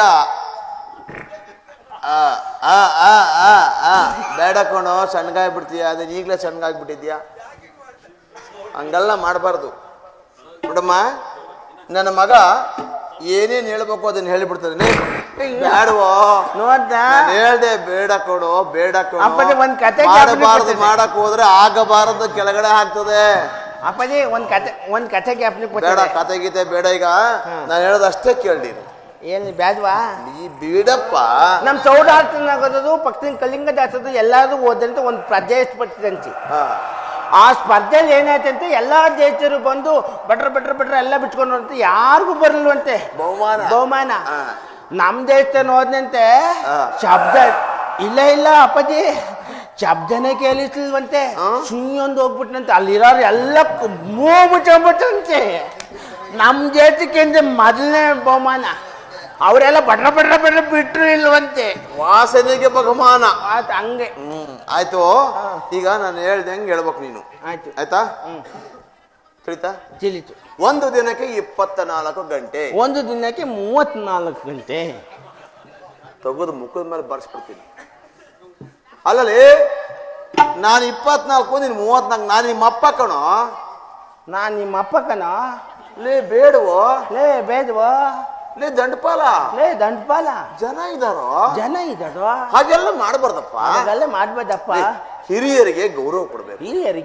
ಬೇಡ ಕಣೋ, ಸಣ್ಣಗಾಗ್ಬಿಡ್ತೀಯ. ಅದನ್ನ ಈಗಲೇ ಸಣ್ಣಗಾಗ್ಬಿಟ್ಟಿದ್ಯಾ, ಹಂಗೆಲ್ಲ ಮಾಡಬಾರ್ದು. ನೋಡಮ್ಮ, ನನ್ನ ಮಗ ಏನೇನ್ ಹೇಳ್ಬೇಕು ಅದನ್ನ ಹೇಳಿಬಿಡ್ತಾನೆ. ಬೇಡವೋ ಹೇಳ್ದೆ, ಬೇಡ ಕೊಡು. ಒಂದ್ ಕತೆ ಮಾಡಬಾರದು, ಮಾಡಕ್ ಹೋದ್ರೆ ಆಗಬಾರದು, ಕೆಳಗಡೆ ಆಗ್ತದೆ. ಅಪ್ಪಾಜಿ ಒಂದ್ ಕತೆ ಬೇಡ, ಕತೆ ಗೀತೆ ಬೇಡ. ಈಗ ನಾನು ಹೇಳೋದಷ್ಟೇ ಕೇಳಿ. ಏನ್ ಬ್ಯಾಡ್ವಾ? ನೀ ಬಿಡಪ್ಪ. ನಮ್ ಸೌಡಾರ್ಥನಾಗೋದು ಪಕ್ಷದ ಕಲಿಂಗ ದಾಸದು ಎಲ್ಲಾರು ಓದಂತ ಒಂದು ಸ್ಪರ್ಧೆ ಏರ್ಪಡಿಸಿದಂತೆ. ಆ ಸ್ಪರ್ಧೆಯಲ್ಲಿ ಏನಾಯ್ತಂತೆ, ಎಲ್ಲಾ ದೇಶರು ಬಂದು ಬಟ್ರ ಎಲ್ಲ ಬಿಟ್ಕೊಂಡು ಯಾರಿಗೂ ಬರಲ್ವಂತೆ ಬಹುಮಾನ. ನಮ್ ದೇಶದ ಹೋದಂತೆ ಶಬ್ದ ಇಲ್ಲ ಅಪ್ಪಾಜಿ, ಶಬ್ದನೇ ಕೇಳಿಸ್ಲಿಲ್ವಂತೆ. ಸುಮ್ಮೊಂದು ಹೋಗ್ಬಿಟ್ನಂತೆ. ಅಲ್ಲಿರೋರು ಎಲ್ಲ ಮೂಗುಂತೆ. ನಮ್ ದೇಶಕ್ಕೆ ಮೊದಲನೇ ಬಹುಮಾನ. ಅವರೆಲ್ಲ ಬಟ್ರ ಬಿಟ್ರು ಇಲ್ವಂತೆ. ವಾಸನೆಗೆ ಬಹುಮಾನ. ಹಂಗೆ ಆಯ್ತು. ಈಗ ನಾನು ಹೇಳ್ದಂಗೆ ಹೇಳ್ಬೇಕು ನೀನು. ಆಯ್ತಾ? ತಿಳಿತು. ಒಂದು ದಿನಕ್ಕೆ 24 ಗಂಟೆ. ಒಂದು ದಿನಕ್ಕೆ 34 ಗಂಟೆ. ತೆಗೆದು ಮುಖದ ಮೇಲೆ ಬರ್ಸ್ಬಿಡ್ತೀನಿ. ಅಲ್ಲಲ್ಲಿ ನಾನು 24, ನೀನು 34. ನಾನು ನಿಮ್ಮ ಅಪ್ಪ ಕಣೋ. ನಾನ್ ನಿಮ್ಮ ಅಪ್ಪ ಕಣ. ಲೇ ಬೇಡವೋ, ಲೇ ದಂಡಪಾಲ. ಜನ ಇದಾರೋ ಹಾಗೆಲ್ಲ ಮಾಡ್ಬಾರ್ದಪ್ಪ. ಹಾಗೆಲ್ಲ ಮಾಡ್ಬಾರ್ದಪ್ಪ. ಹಿರಿಯರಿಗೆ ಗೌರವ ಕೊಡ್ಬೇಕು.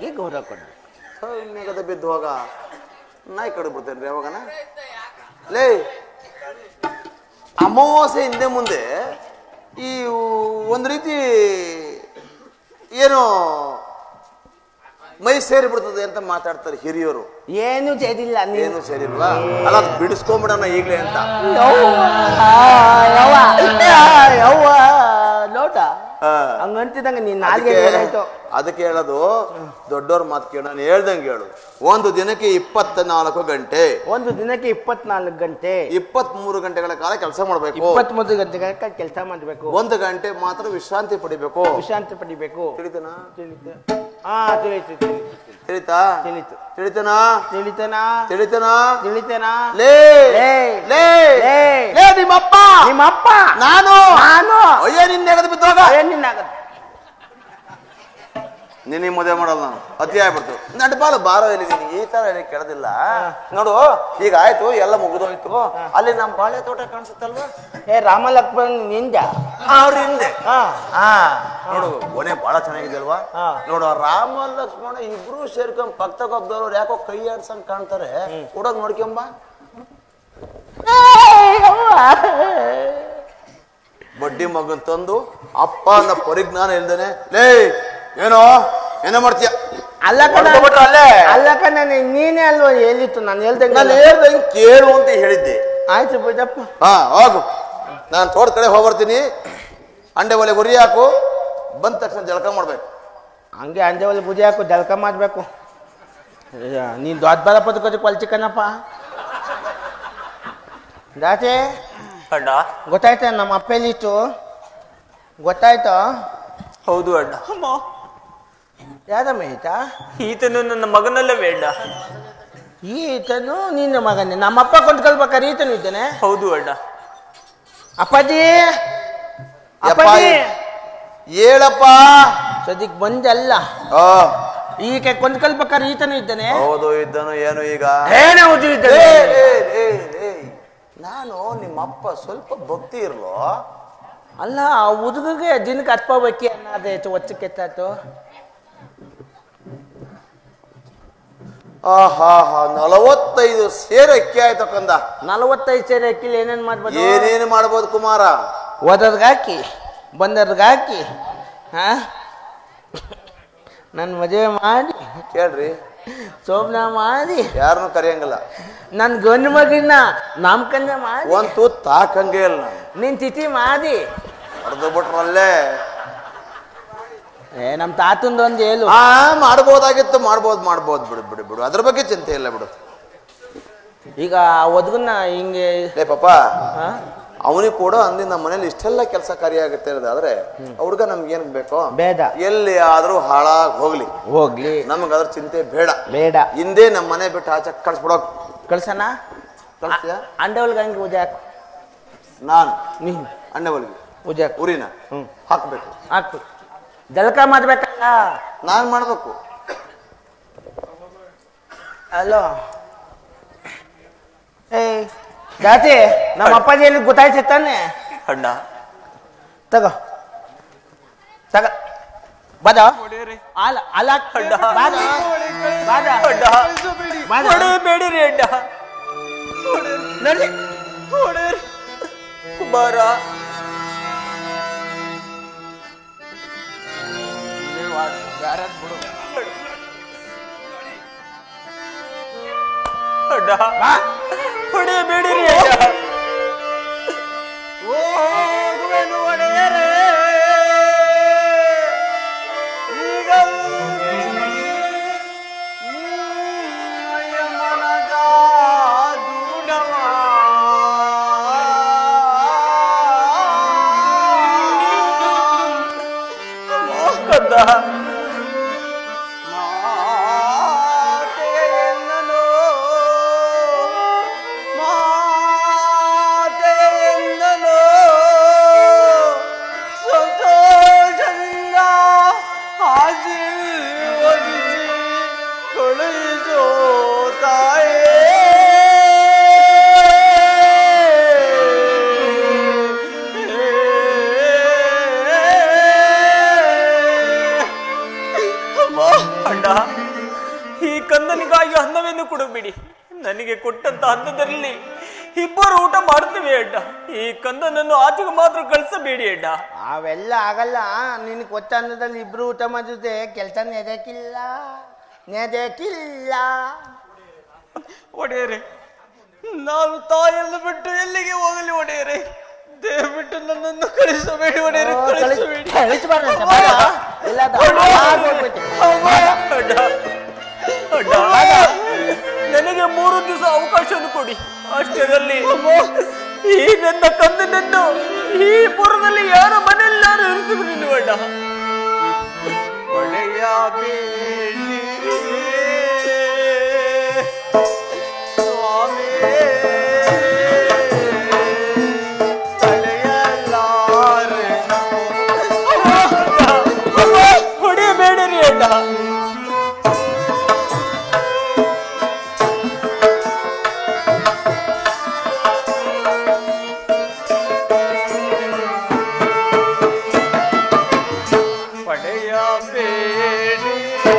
ನೆಗದ ಬಿದ್ದು ಹೋಗ ನಾಯಿ ಕಡೆ ಬಿಡ್ತೇನೆ ರೀ ಅವಾಗನ. ಲೇ ಅಮಾವಾಸ್ಯೆ ಹಿಂದೆ ಮುಂದೆ ಈ ಒಂದ್ ರೀತಿ ಏನೋ ಮೈ ಸೇರಿ ಬಿಡ್ತದೆ ಅಂತ ಮಾತಾಡ್ತಾರೆ ಹಿರಿಯರು. ಏನು ಸೇರಿಲ್ಲ. ಏನು ಸೇರಿಲ್ವಾ? ಅಲ್ಲ, ಅದು ಬಿಡಿಸ್ಕೊಂಡ್ಬಿಡೋಣ ಈಗ್ಲೇ ಅಂತ. ನೋಟ ಹಂಗಂತಿದಂಗ ನೀನ್ ಅದಕ್ಕೆ ಹೇಳೋದು, ದೊಡ್ಡವ್ರ ಮಾತು ಕೇಳ. ನಾನು ಹೇಳ್ದಂಗೆ ಹೇಳು. ಒಂದು ದಿನಕ್ಕೆ 24 ಗಂಟೆ. 23 ಗಂಟೆಗಳ ಕಾಲ ಕೆಲಸ ಮಾಡ್ಬೇಕು. 23 ಗಂಟೆಗಳ ಕಾಲ ಕೆಲಸ ಮಾಡ್ಬೇಕು. 1 ಗಂಟೆ ಮಾತ್ರ ವಿಶ್ರಾಂತಿ ಪಡಿಬೇಕು. ತಿಳಿತನಾ? ನಿಮ್ಮಪ್ಪ ನಾನು ಅಯ್ಯೋ ನಿನ್ನ ಬಿದ್ದೋಗ ನಿನ್ನ ಮದುವೆ ಮಾಡಲ್ಲ. ನಾನು ಅತಿ ಆಗ್ಬಿಡ್ತು. ನಡ್ಬಾಲು ಬಾರೋ ಎಲ್ಲಿದ್ದೀನಿ. ಈ ತರ ಕೆಳದಿಲ್ಲ ನೋಡು. ಈಗ ಆಯ್ತು, ಎಲ್ಲ ಮುಗಿದೋಯ್ತು. ಅಲ್ಲಿ ನಮ್ ಬಾಳೆ ತೋಟ ಕಾಣಿಸುತ್ತಲ್ವಾ? ರಾಮ ಲಕ್ಷ್ಮಣ್ ನಿಂದ ಅವ್ರ ಹಿಂದೆ. ನೋಡು, ಒನೆ ಬಹಳ ಚೆನ್ನಾಗಿದೆ ಅಲ್ವಾ? ನೋಡು, ರಾಮ ಲಕ್ಷ್ಮಣ ಇಬ್ರು ಸೇರ್ಕೊಂಡ್ ಪಕ್ಕದವ್ರು ಯಾಕೋ ಕೈ ಆಡ್ಸಂಗ್ ಕಾಣ್ತಾರೆ. ಕೂಡ ನೋಡ್ಕೊಂಬ. ಬಡ್ಡಿ ಮಗನ್ ತಂದು ಅಪ್ಪ ಅನ್ನೋ ಪರಿಜ್ಞಾನ ಇಲ್ದೇನೆ ಲೇ ಏನೋ ಮಾಡ್ತೀಯ ಅಲ್ಲ ಅಲ್ಲ ಕಣ ನೀನೇ ಅಲ್ವಾ ಹೇಳಿತ್ತು ನಾನು ನಾನು ಹೇಳ್ದಂಗೆ ಕೇಳು ಅಂತ ಹೇಳಿದ್ದೆ. ಆಯ್ತು ಬಿಡಪ್ಪ. ಹೋಗು, ನಾನು ತೋಟ ಕಡೆ ಹೋಗ್ಬರ್ತೀನಿ. ಅಂಡೆ ಒಲೆ ಗುರಿ ಹಾಕು, ಬಂದ ತಕ್ಷಣ ಜಳಕ ಮಾಡ್ಬೇಕು. ಹಂಗೆ ಅಂಡೆ ಒಲೆ ಗುರಿ ಹಾಕು, ಜಳಕ ಮಾಡ್ಬೇಕು. ನೀನ್ ದೊಡ್ಡ ಬರಪದ ಕೊಲ್ಚಿಕನಪ್ಪ ದಾಚೆ ಅಣ್ಣ. ಗೊತ್ತಾಯ್ತ ನಮ್ಮ ಅಪ್ಪೆಲ್ಲಿತ್ತು ಗೊತ್ತಾಯ್ತು? ಹೌದು ಅಣ್ಣ. ಯಾರಮ್ಮ ಈತನು ನನ್ನ ಮಗನಲ್ಲವೇ ಅಣ್ಣ? ಈತನು ನಿನ್ನ ಮಗನೇ. ನಮ್ಮಪ್ಪ ಕೊಂಡ್ಕೊಳ್ಬೇಕಾರೆ ಈತನು ಇದ್ದಾನೆ. ಹೌದು ಅಣ್ಣ. ಅಪ್ಪಾಜಿ ಹೇಳಪ್ಪ. ಸದ್ಯಕ್ ಬಂದಲ್ಲ, ಈಗ ಕೊಂಡ್ಕೊಳ್ಬೇಕಾರೆ ಈತನು ಇದ್ದಾನೆ. ಹೌದು ಇದ್ದನು. ಏನು ಈಗ ನಾನು ನಿಮ್ಮಪ್ಪ ಸ್ವಲ್ಪ ಭಕ್ತಿ ಇರ್ಲೋ? ಅಲ್ಲ, ಆ ಹುಡುಗಗೆ ದಿನಕ್ಕೆ ಹತ್ಕೋಬೇಕಿ ಅನ್ನೋದೇ ಒಚ್ಚ ಕೆತ್ತಾತು. 45 ಸೇರು ಅಕ್ಕಿ ಆಯ್ತು ಕಂದ. 45 ಸೇರು ಅಕ್ಕಿಲಿ ಏನೇನ್ ಮಾಡ್ಬೋದು? ಏನೇನು ಮಾಡ್ಬೋದು ಕುಮಾರ? ಓದೋರ್ಗಾಕಿ ಬಂದರ್ಗಾಕಿ ನನ್ ಮದುವೆ ಮಾಡಿ ಕೇಳ್ರಿ, ಶೋಭನ ಮಾಡಿ ಯಾರನ್ನು ಕರೆಯಂಗಿಲ್ಲ. ನನ್ ಗಂಡು ಮಗಿನ ನಾಮಕರಣ ಮಾಡಿ ಒಂದ್ ತೂತ್ ತಾಕಂಗೆ ಇಲ್ಲ. ನಿನ್ ತಿಥಿ ಮಾಡಿ ಹೊಡೆದು ಬಿಟ್ರಲ್ಲೇ. ನಮ್ ತಾತಂದು ಒಂದು ಹೇಳು. ಮಾಡ್ಬೋದಾಗಿತ್ತು. ಮಾಡ್ಬೋದು ಬಿಡು. ಅದ್ರ ಬಗ್ಗೆ ಚಿಂತೆ ಇಲ್ಲ ಬಿಡು. ಈಗ ಒದಗನ್ನ ಹಿಂಗೆ ಪಾಪ ಅವನಿಗೆ ಕೂಡ ಅಂದಿ ನಮ್ಮ ಮನೇಲಿ ಇಷ್ಟೆಲ್ಲ ಕೆಲಸ ಕಾರ್ಯಾಗುತ್ತೆ ಆದ್ರೆ ಹುಡುಗ ನಮ್ಗೆ ಏನ್ ಬೇಕೋ ಬೇಡ, ಎಲ್ಲಿ ಆದ್ರೂ ಹಾಳಾಗಿ ಹೋಗ್ಲಿ ನಮ್ಗೆ ಅದ್ರ ಚಿಂತೆ ಬೇಡ. ಹಿಂದೆ ನಮ್ಮ ಮನೆ ಬಿಟ್ಟು ಆಚೆ ಕಳ್ಸ್ಬಿಡೋಕ್ ಕಳ್ಸಣ. ಕಳ್ಸಿಯ ಅಂಡೆ ಒಳಗೆ ಹಂಗೆ ಉಜ ಹಾಕು. ನಾನು ನೀನು ಅಂಡೆ ಒಳಗೆ ಉಜ ಹಾಕು. ಉರಿನ ಹಾಕ್ಬೇಕು. ಹಾಕ್ಬೇಕು. ಜಳಕ ಮಾಡ್ಬೇಕಲ್ಲ. ನಾನ್ ಮಾಡ್ಬೇಕು. ಅಲೋ ಜಾತಿ, ನಮ್ಮ ಅಪ್ಪಾಜಿಯಲ್ಲಿ ಗೊತ್ತಾಯ್ತು ತಾನೆ ಅಣ್ಣ. ತಗೋ ಬದ ಬೇಡಿರಿ ಅಡ್ಡ. ಕುಮಾರ ಅಡ್ಡ ಹೊಡೆಯಬೇಡಿರಿ ಅಡ್ಡ. ಕಂದನಿಗಾಗಿ ಅನ್ನವೇನು ಕೊಡಬೇಡಿ. ನನಗೆ ಕೊಟ್ಟಂತ ಅನ್ನದಲ್ಲಿ ಇಬ್ಬರು ಊಟ ಮಾಡ್ತೇವೆ ಅಡ್ಡ. ಈ ಕಂದನನ್ನು ಆಚೆಗೆ ಮಾತ್ರ ಕಳಿಸಬೇಡಿ ಅಡ್ಡ. ಅವೆಲ್ಲ ಆಗಲ್ಲ. ನಿನ್ ಕೊಟ್ಟ ಅನ್ನದಲ್ಲಿ ಇಬ್ರು ಊಟ ಮಾಡಿದ್ರೆ ಕೆಲಸ ನೆದಕಿಲ್ಲ. ಒಡೆಯರೆ, ನಾನು ತಾಯಿಯನ್ನು ಬಿಟ್ಟು ಎಲ್ಲಿಗೆ ಹೋಗಲಿ ಒಡೆಯರೆ? ದಯವಿಟ್ಟು ನನ್ನನ್ನು ಕಳಿಸಬೇಡಿ ಒಡೆಯರೆ, ಕಳಿಸಬೇಡಿ. ನನಗೆ 3 ದಿವಸ ಅವಕಾಶವನ್ನು ಕೊಡಿ. ಅಷ್ಟರಲ್ಲಿ ಈ ನನ್ನ ಕಂದನನ್ನು ಈ ಪುರದಲ್ಲಿ ಯಾರ ಮನೆಯಲ್ಲಾರು ಇರಿಸಿದ್ರು ಅಡ್ಡ. ಒಡೆಯ ಬೇಡಿ ಸ್ವಾಮಿ, ಹೊಡೆಯಬೇಡರಿ ಅಡ್ಡ. ಬೇಡಿ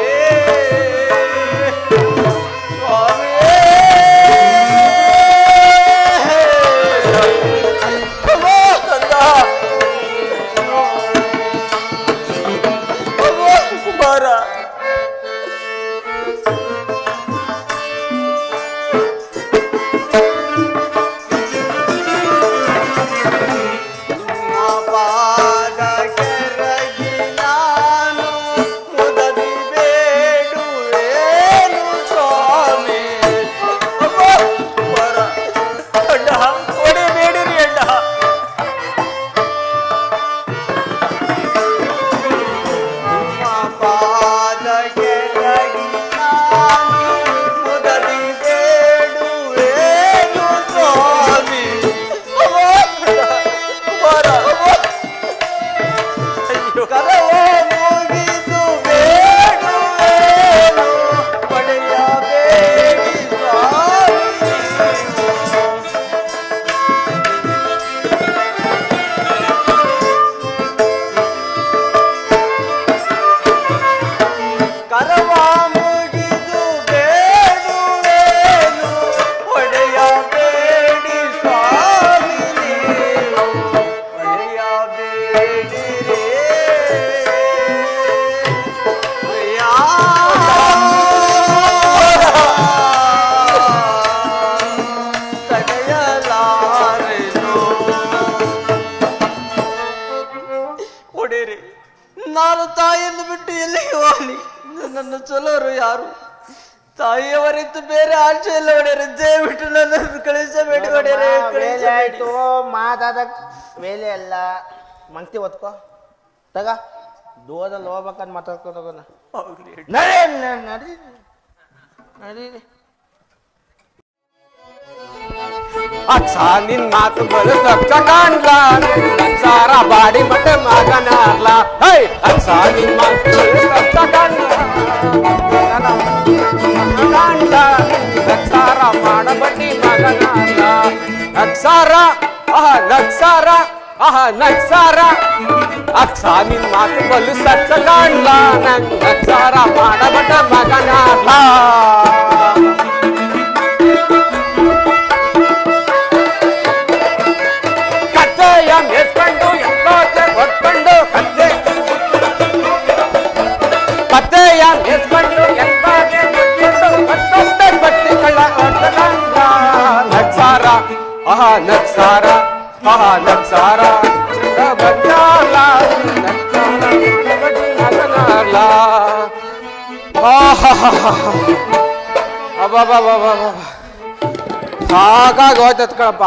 ನಾನು ತಾಯಿಯನ್ನು ಬಿಟ್ಟು ಎಲ್ಲಿಗೆ ಹೋಗಲಿ? ನನ್ನ ಚಲೋರು ಯಾರು? ತಾಯಿಯವರಿದ್ದು ಬೇರೆ ಆಶೆ ಇಲ್ಲ ಒಡೆಯರೆ. ದಯವಿಟ್ಟು ನನ್ನನ್ನು ಕಳಿಸಬೇಡಿ ಒಡೆಯರೆ, ಆಯ್ತು ಮಾತಾಡ ಮೇಲೆ ಎಲ್ಲ ಮಂಕ್ತಿ ಒತ್ಕೋ ತಗ ದೂರದಲ್ಲಿ ಹೋಗ್ಬೇಕಂತ ಮಾತಾಡ್ಕೊಂಡು ನಡೀರಿ. ಅಚ್ಚ ನಿನ್ ಮಾತು ಬಲು ಸಚ್ಚ ಕಾಣ್ಲ ಸಾರ ಬಾಡಿ ಮಟ್ಟೆ ಮಗನಾರ್ಲ. ಅಚ್ಚ ನಿನ್ ಮಾತು ಬಲು ಸಚ್ಚ ಕಾಣ್ಲ ನಕ್ಸಾರ ಮಾಡಬಟ್ಟಿ ಮಗನಾರ್ಲ. ನಕ್ಸಾರ ನಕ್ಸಾರ ನಕ್ಸಾರ ಅಚ್ಚ ನಿನ್ ಮಾತು ಬಲು ಸಚ್ಚ ಕಾಣ್ಲ ನಕ್ಸಾರ ಮಾಡಬಟ್ಟ ಮಗನಾರ್ಲ. ಮೇಸ್ಕೊಂಡು ಎಲ್ಲೋತೆ ಹೊತ್ಕೊಂಡು ಕತ್ತೆಯ ಮೇಸ್ಕೊಂಡು ಎಲ್ಲಾಗೆ ಮತ್ತೊಂದೆ ಬಟ್ಟಿ ಕಳ್ಳ ನಕ್ಸಾರ ನಕ್ಸಾರ ನಕ್ಸಾರ ಬಂದಾರ್ಲ ನಗನಾರ್ಲ. ಸಾಕಾಗಿ ಹೋಯ್ತತ್ ಕಣಪ್ಪ.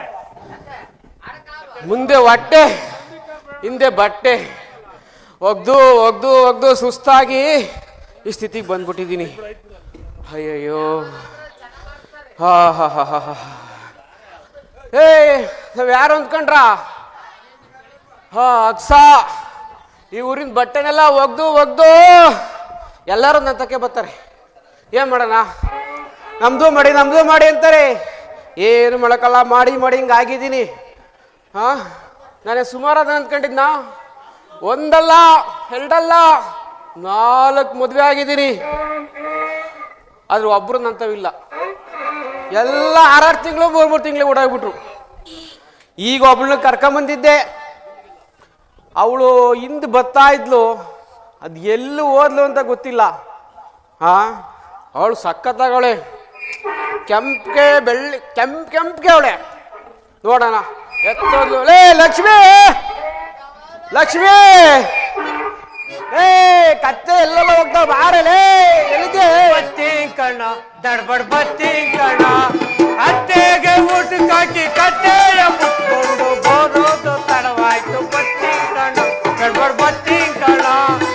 ಮುಂದೆ ಹೊಟ್ಟೆ ಹಿಂದೆ ಬಟ್ಟೆ ಒಗ್ದು ಒಗ್ದು ಒಗ್ದು ಸುಸ್ತಾಗಿ ಈ ಸ್ಥಿತಿಗೆ ಬಂದ್ಬಿಟ್ಟಿದ್ದೀನಿ. ಅಯ್ಯಯ್ಯೋ ನಾವ್ ಯಾರು ಅಂದ್ಕೊಂಡ್ರ? ಅಕ್ಸ ಈ ಊರಿನ ಬಟ್ಟೆನೆಲ್ಲ ಒಗ್ದು ಒಗ್ದು ಎಲ್ಲರೂ ನನ್ನ ತಕ್ಕೆ ಬರ್ತಾರೆ. ಏನ್ ಮಾಡೋಣ? ನಮ್ದು ಮಾಡಿ ಅಂತಾರೆ. ಏನು ಮಾಡಕ್ಕಲ್ಲ, ಮಾಡಿ ಹಿಂಗಾಗಿದ್ದೀನಿ. ನಾನೇ ಸುಮಾರು ಅದನ್ನ ಅಂದ್ಕೊಂಡಿದ್ನ. ಒಂದಲ್ಲ ಎರಡಲ್ಲ 4 ಮದುವೆ ಆಗಿದ್ದೀನಿ. ಆದ್ರೆ ಒಬ್ರು ನಂತವಿಲ್ಲ. ಎಲ್ಲ 6 ತಿಂಗಳು 3 ತಿಂಗಳು ಓಡಾಗ್ಬಿಟ್ರು. ಈಗ ಒಬ್ಳನ್ನ ಕರ್ಕೊಂಬಂದಿದ್ದೆ. ಅವಳು ಹಿಂದ್ ಬರ್ತಾ ಇದ್ಲು. ಅದು ಎಲ್ಲೂ ಹೋದ್ಲು ಅಂತ ಗೊತ್ತಿಲ್ಲ. ಅವಳು ಸಖತ್ತಾಗವಳೆ. ಕೆಂಪ್ಗೆ ಬೆಳ್ಳಿ ಕೆಂಪ್ಗೆ ಅವಳೆ. ನೋಡೋಣ ಎತ್ತೋದ್ಲು. ಲೇ ಲಕ್ಷ್ಮಿ ಲಕ್ಷ್ಮಿ ಕತ್ತೆ ಎಲ್ಲೆಲ್ಲ ಹೋಗ್ತಾವ ಬಾರಲೇ. ಎಲ್ಲಿಗೆ ಬತ್ತಿ ಕಣ್ಣ ದಡ್ಬಡ್ ಬತ್ತಿ ಕಣ್ಣ ಅತ್ತೆಗೆ ಊಟಕ್ಕಾಕಿ ಕತ್ತೆಯ ಮುಟ್ಕೊಂಡು ಬೋರೋದು ತಡವಾಯ್ತು. ಬತ್ತಿ ಕಣ್ಣ ದಡ್ಬಡ್ ಬತ್ತಿ ಕಣ್ಣ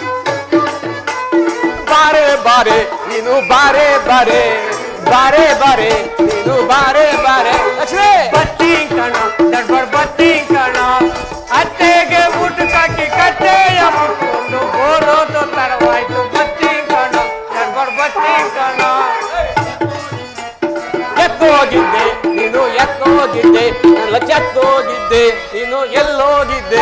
ಬಾರೆ ಬಾರೆ ನೀನು ಬಾರೆ ಬಾರೆ ಬಾರೆ ಬಾರೆ ನೀನು ಬಾರೆ ಬಾರೆ. ಲಕ್ಷ್ಮಿ ಬತ್ತಿ ಕಣ್ಣ ದಡ್ಬಡ್ ಬತ್ತಿ ಕಣ್ಣ ಅತ್ತೆಗೆ ಊಟಕ್ಕಾಕಿ ಕತ್ತೆಯ ಮುಟ್ಕೊಂಡು ಬೋರೋದು ತಡವಾಯ್ತು. ಬತ್ತಿ ಕಣ್ಣ ದಡ್ಬಡ್ ಬತ್ತಿ ಕಣ್ಣ ಎತ್ತೋಗಿದ್ದೆ ನೀನು ಎತ್ತೋಗಿದ್ದೆ ನನ್ನ ಚೆತ್ತೋಗಿದ್ದೆ ನೀನು ಎಲ್ಲೋಗಿದ್ದೆ.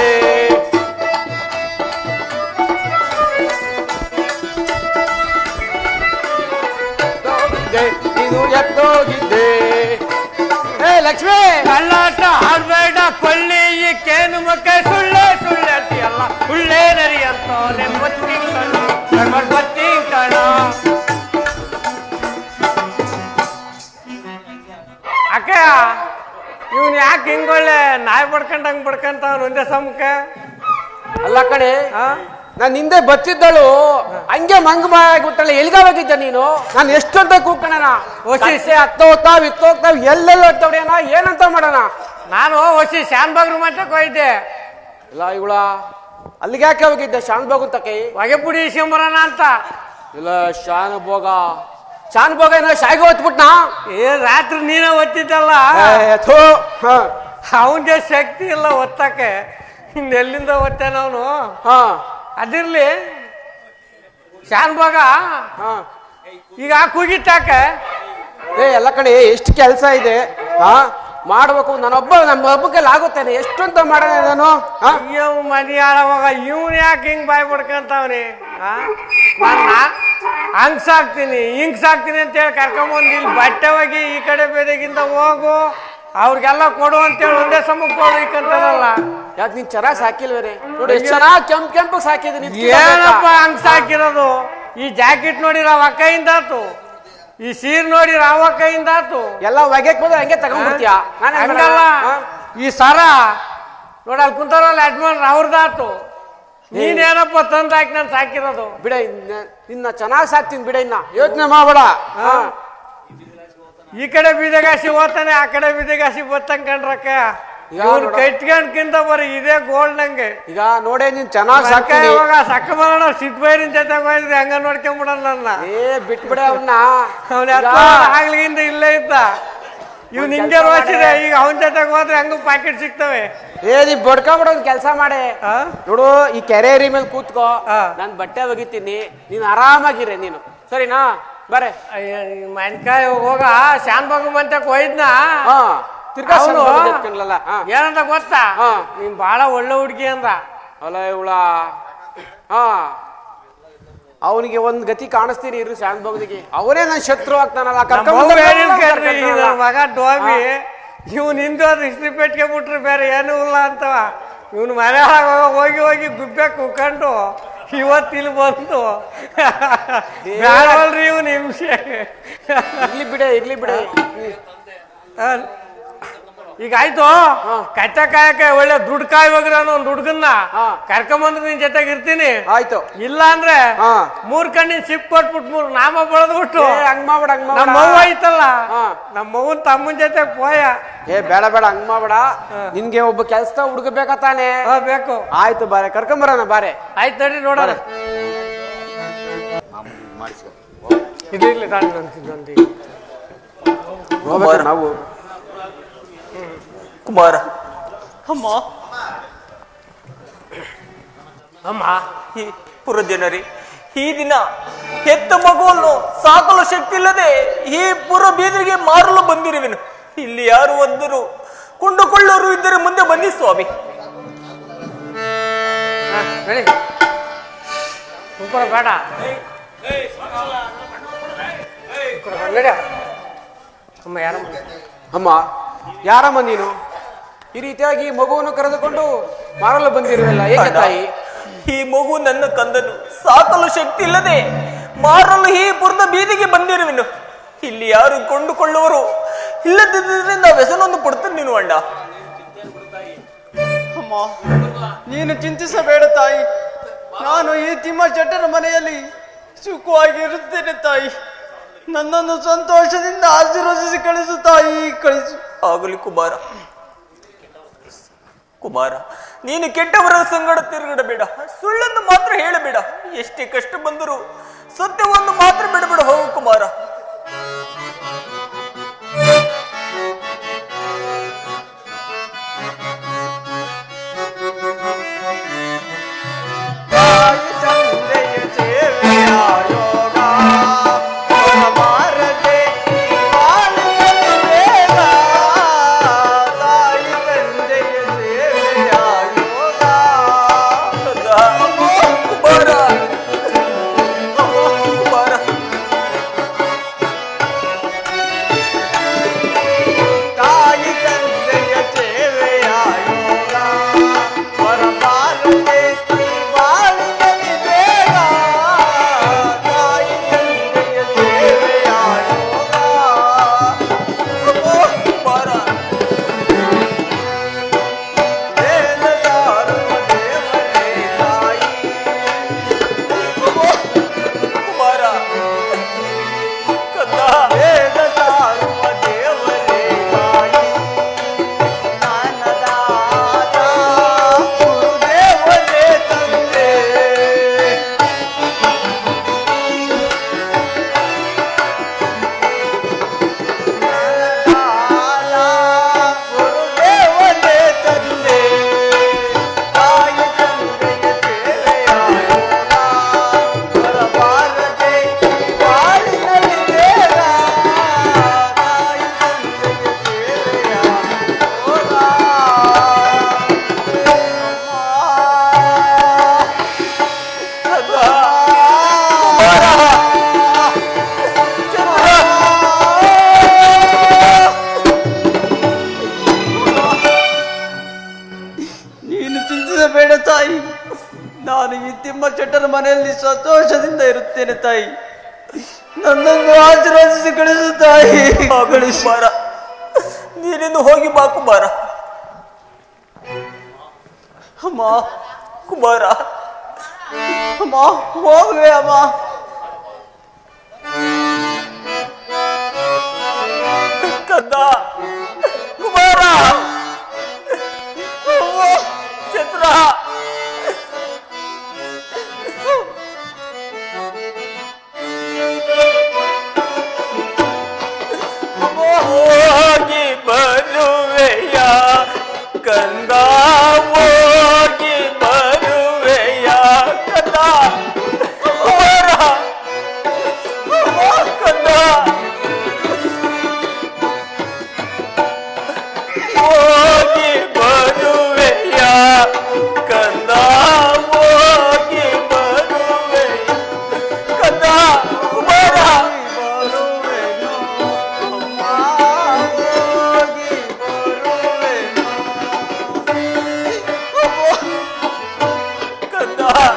ನೀನು ಎತ್ತೋಗಿದ್ದೆ. ಲಕ್ಷ್ಮಿ ಕಳ್ಳಾಟ ಆಡ್ಬೇಡ ಕೊಳ್ಳಿ ಈ ಕೇನು ಮಕ್ಕ ಸುಳ್ಳೆ ಸುಳ್ಳೆಲ್ಲ ಉಳ್ಳೇ ನರಿ ಅಂತವನೆ ಬತ್ತಿ ಕಣ ದಡ್ಬಡ್ ಬತ್ತಿ ಕಣ. ಅಕ್ಕ ಇವನ್ ಯಾಕೆ ಹಿಂಗೊಳ್ಳೆ ನಾಯಿ ಬಡ್ಕೊಂಡಂಗ್ ಬಡ್ಕಂತವನ್ ಒಂದೇ ಸಮಕ್ಕೆ? ಅಲ್ಲ ಕಣೆ, ನಾನು ಹಿಂದೆ ಬತ್ತಿದ್ದಳು ಹಂಗೆ ಮಂಗಮಾಗ್ಬಿಟ್ಟಲ್ಲ. ಎಲ್ಗಾವಾಗಿದ್ದೆ ನೀನು? ನಾನು ಎಷ್ಟಂತ ಕೂಕಣ ಹತ್ತೋಗ್ತಾವ್ ಇತ್ತೋಗ್ತಾವ್ ಎಲ್ಲೆಲ್ಲ ಹೋಗ್ತಾವ್ರೇನ ಏನಂತ ಮಾಡೋಣ? ನಾನು ಹೊಸಿ ಶಾನ್ಭಾಗ್ರು ಮಟ್ಟಕ್ಕೆ ಹೋಯ್ದೆ. ಇಲ್ಲ ಇವಳ ಅಲ್ಲಿಗೆ ಯಾಕೆ ಹೋಗಿದ್ದೆ? ಶಾನ್ಭೋಗ ತಕ್ಕೆ ಹೊಗೆ ಪುಡಿ ಇಸ್ಕೊಂಬರೋಣ ಅಂತ. ಇಲ್ಲ ಶಾನುಭೋಗ ಏನೋ ಶಾಯಿಗೆ ಹೊತ್ಬಿಟ್ನಾ? ರಾತ್ರಿ ನೀನೇ ಒತ್ತಿದ್ದಲ್ಲ, ಅವನ್ಗೆ ಶಕ್ತಿ ಇಲ್ಲ ಒತ್ತಕ್ಕೆ. ಇನ್ನೆಲ್ಲಿಂದ ಒತ್ತಾನ ಅವನು? ಅದಿರ್ಲಿ ಶಾನ್ಭಾಗ ಈಗ ಕೂಗಿಟ್ಟಾಕೆ ಎಲ್ಲ ಕಡೆ ಎಷ್ಟು ಕೆಲಸ ಇದೆ ಮಾಡ್ಬೇಕು. ನಮ್ಮ ಒಬ್ಬಕ್ಕೆಲ್ಲ ಆಗುತ್ತೇನೆ ಎಷ್ಟು ಅಂತ ಮಾಡೋಣ ನಾನು. ಮನಿ ಆಳವಾಗ ಇವನ್ ಯಾಕೆ ಹಿಂಗ್ ಬಾಯ್ ಪಡ್ಕಂತವ್ನಿ? ಹಂಗ್ ಸಾಕ್ತೀನಿ ಹಿಂಗ್ ಸಾಕ್ತೀನಿ ಅಂತ ಹೇಳಿ ಕರ್ಕೊಂಬಂದ್ ಇಲ್ಲಿ ಬಟ್ಟೆ ಹೋಗಿ ಈ ಕಡೆ ಬೇರೆಗಿಂದ ಹೋಗು ಅವ್ರಿಗೆಲ್ಲ ಕೊಡು ಅಂತೇಳಿ ಒಂದೇ ಸಮಕ್ಕೆ ಕೊಡು ಈಕಂತಾರಲ್ಲ. ಯಾಕೆ ನೀನ್ ಚೆನ್ನಾಗಿ ಸಾಕಿಲ್ವೇನೆ? ನೋಡಿ ಎಷ್ಟು ಚೆನ್ನಾಗಿ ಕೆಂಪು ಸಾಕಿದೀನಿ. ಏನಪ್ಪ ಹಂಗ್ ಸಾಕಿರೋದು? ಈ ಜಾಕೆಟ್ ನೋಡಿರ ಅವ ಕೈಯಿಂದ ಆತು, ಈ ಸೀರ್ ನೋಡಿರ ಅವ ಕೈಯಿಂದ ಆತು. ಎಲ್ಲ ಒಗೆಕ್ ಬಂದ್ರೆ ಹಂಗೆ ತಗೊಂಡ್ಬಿಡ್ತೀಯ? ಹಂಗಲ್ಲ, ಈ ಸರ ನೋಡಲ್ ಕುಂತಾರಲ್ಲ ಯಜಮಾನ್ರ ಅವ್ರದ್ದಾತು. ನೀನೇನಪ್ಪ ತಂದಾಕಿ ನಾನು ಸಾಕಿರೋದು. ಬಿಡ ನಿನ್ನ ಚೆನ್ನಾಗಿ ಸಾಕ್ತೀನಿ ಬಿಡ, ಇನ್ನ ಯೋಚನೆ ಮಾಡಬೇಡ. ಈ ಕಡೆ ಬೀದಗಾಸಿ ಹೋಗ್ತಾನೆ, ಆ ಕಡೆ ಬೀದಗಾಸಿ ಬತ್ತಂಗ್ ಕಂಡ್ರಕ್ಕ. ಕೈಟ್ಕೊಂಡ್ಕಿಂತ ಬರೀ ಇದೇ ಗೋಲ್ಡ್ ನಂಗೆ. ಈಗ ನೋಡೇ ನೀನ್ ಚೆನ್ನಾಗಿ ಸಾಕ್ತೀನಿ. ಇವಾಗ ಸಕ್ಕ ಬರೋಣ ಸಿಟ್ಬೈರಿನ ಜೊತೆಗೆ ಹೋಗಿದ್ರಿ, ಹಂಗ ನೋಡ್ಕೊಂಡ್ಬಿಡೋಣ ನನ್ನ. ಬಿಟ್ಬಿಡ ಅವನ್ನ. ಅವನ ಆಗ್ಲಿಗಿಂದ ಇಲ್ಲೇ ಇದ್ದ, ಇವ್ನು ಹಿಂಗೆ ರೋಸಿದೆ. ಈಗ ಅವನ ಜೊತೆಗೆ ಹೋದ್ರೆ ಹಂಗ ಪ್ಯಾಕೆಟ್ ಸಿಗ್ತವೆ. ನೀ ಬಡ್ಕೊಂಬಿಡೋದು ಕೆಲಸ ಮಾಡಿ ನೋಡು. ಈ ಕೆರೆಯರಿ ಮೇಲೆ ಕೂತ್ಕೋ, ನಾನ್ ಬಟ್ಟೆ ಒಗಿತೀನಿ, ನೀನ್ ಆರಾಮಾಗಿರೆ ನೀನು, ಸರಿನಾ? ಬರೇ ಮನ್ಕಾಯಿ ಹೋಗ ಶಾನ್ ಬಾಗು ಮಂತಕ್ ಹೋಯ್ದ್ನ. ಏನಂತ ಗೊತ್ತಾ, ನೀನ್ ಬಾಳ ಒಳ್ಳೆ ಹುಡ್ಗಿ ಅಂದ. ಅಲ್ಲ ಇವಳ ಅವನಿಗೆ ಒಂದ್ ಗತಿ ಕಾಣಿಸ್ತೀನಿ ಇರು ಶಾಂತ್ ಬಾಗುದಿಗೆ. ಅವನೇ ನನ್ ಶತ್ರು ಆಗ್ತಾನಲ್ಲ. ಮಗ ಡೋಬಿ ಇವ್ನು ಹಿಂದೂ ಇಸ್ತ್ರಿ ಪೆಟ್ಗೆ ಬಿಟ್ರೆ ಬೇರೆ ಏನೂ ಇಲ್ಲ ಅಂತವ. ಇವನು ಮನೆ ಹೋಗಿ ಹೋಗಿ ಗುಬ್ಬೆ ಕುಕ್ಕೊಂಡು ಇವತ್ತಿಲ್ಲಿ ಬಂತು. ಬೇಡವಲ್ರಿ ಇವನು ಹಿಂಸೆ. ಇರ್ಲಿ ಬಿಡೆ. ಈಗ ಆಯ್ತು, ಕಚ್ಚಾ ಕಾಯಕ ಒಳ್ಳೆ ದುಡ್ಡು ಕಾಯಿ ಹೋಗ್ರ ಒಂದ್ ಹುಡ್ಗನ್ನ ಕರ್ಕೊಂಬಂದ್ರೆ ನಿನ್ ಜೊತೆಗೆ ಇರ್ತೀನಿ. ಆಯ್ತು. ಇಲ್ಲ ಅಂದ್ರೆ 3 ಕಣ್ಣಿನ ಸಿಪ್ ಕೊಟ್ಬಿಟ್ಟು 3 ನಾಮ ಬಳದ್ಬಿಟ್ಟು ಹಂಗ್ ಮಾಡ್ಬೇಡ. ನಮ್ಮ ಅವ್ವ ಐತಲ್ಲ, ನಮ್ಮ ಅವ್ವನ್ ತಮ್ಮನ್ ಜೊತೆ ಪೋಯ. ಬೇಡ ಹಂಗ್ ಮಾಡ್ಬೇಡ. ನಿನ್ಗೆ ಒಬ್ಬ ಕೆಲ್ಸದ ಹುಡುಗ ಬೇಕಾತಾನೆ? ಬೇಕು. ಆಯ್ತು, ಬಾರೆ ಕರ್ಕೊಂಬರೋಣ. ಬಾರೆ ಆಯ್ತು ನಡಿ ನೋಡೋಣ. ಇದಿರ್ಲಿ ನಾವು ಕುಮಾರ. ಅಮ್ಮ ಅಮ್ಮ, ಈ ಪುರಜನರಿ, ಈ ದಿನ ಹೆತ್ತ ಮಗುವನ್ನು ಸಾಕಲು ಶಕ್ತಿ ಇಲ್ಲದೆ ಈ ಪುರ ಬೀದಿಗೆ ಮಾರಲು ಬಂದಿರುವೆನು. ಇಲ್ಲಿ ಯಾರು ಒಂದರು ಕೊಂಡುಕೊಳ್ಳೋರು ಇದ್ದರೆ ಮುಂದೆ ಬನ್ನಿ ಸ್ವಾಮಿ. ಬೇಡ ಅಮ್ಮ, ಯಾರಮ್ಮ ನೀನು? ಈ ರೀತಿಯಾಗಿ ಮಗುವನ್ನು ಕರೆದುಕೊಂಡು ಮಾರಲು ಬಂದಿರುವಲ್ಲ, ಏಕೆ ತಾಯಿ? ಈ ಮಗು ನನ್ನ ಕಂದನು, ಸಾಕಲು ಶಕ್ತಿ ಇಲ್ಲದೆ ಮಾರಲು ಈ ಪುರದ ಬೀದಿಗೆ ಬಂದಿರುವೆನು. ಇಲ್ಲಿ ಯಾರು ಕೊಂಡುಕೊಳ್ಳುವರು ಇಲ್ಲದಿದ್ದರಿಂದ ವ್ಯಸನವನ್ನು ಪಡ್ತೀನಿ ನೀನು ಅಣ್ಣ. ಅಮ್ಮ, ನೀನು ಚಿಂತಿಸಬೇಡ ತಾಯಿ. ನಾನು ಈ ತಿಮ್ಮ ಚಟ್ಟರ ಮನೆಯಲ್ಲಿ ಸುಖವಾಗಿರುತ್ತೇನೆ ತಾಯಿ. ನನ್ನನ್ನು ಸಂತೋಷದಿಂದ ಆಶೀರ್ವದಿಸಿ ಕಳಿಸು ತಾಯಿ, ಕಳಿಸು. ಆಗಲಿ ಕುಮಾರ. ಕುಮಾರ, ನೀನು ಕೆಟ್ಟವರ ಸಂಗಡ ತಿರುಗಡಬೇಡ, ಸುಳ್ಳನ್ನು ಮಾತ್ರ ಹೇಳಬೇಡ. ಎಷ್ಟೇ ಕಷ್ಟ ಬಂದರೂ ಸತ್ಯವನ್ನು ಮಾತ್ರ ಬಿಡಬೇಡ. ಹೋಗು ಕುಮಾರ. ಮನೆಯಲ್ಲಿ ಸಂತೋಷದಿಂದ ಇರುತ್ತೇನೆ ತಾಯಿ. ನನ್ನನ್ನು ಆಶೀರ್ವದಿಸಿ ಕಳಿಸು ತಾಯಿ. ಕುಮಾರ, ನೀನಿನ್ನು ಹೋಗಿ ಬಾ ಕುಮಾರ. ಅಮ್ಮ ಕುಮಾರ, ಅಮ್ಮ ಹೋಗುವೆ ಅಮ್ಮ. ಕಂದ ಕುಮಾರ ಚಂದ್ರ ಹೋಗಿ ಬರುವೆಯ ಕಂದ ಹೋಗಿ ಬರುವೆಯ ಕಂದ ಕುಮಾರ ಕಂದ ಹೋಗಿ ಬರುವೆಯ ಕಂದ ಹೋಗಿ ಬರುವೆಯ ಕಂದ ಕುಮಾರ ಕಂದ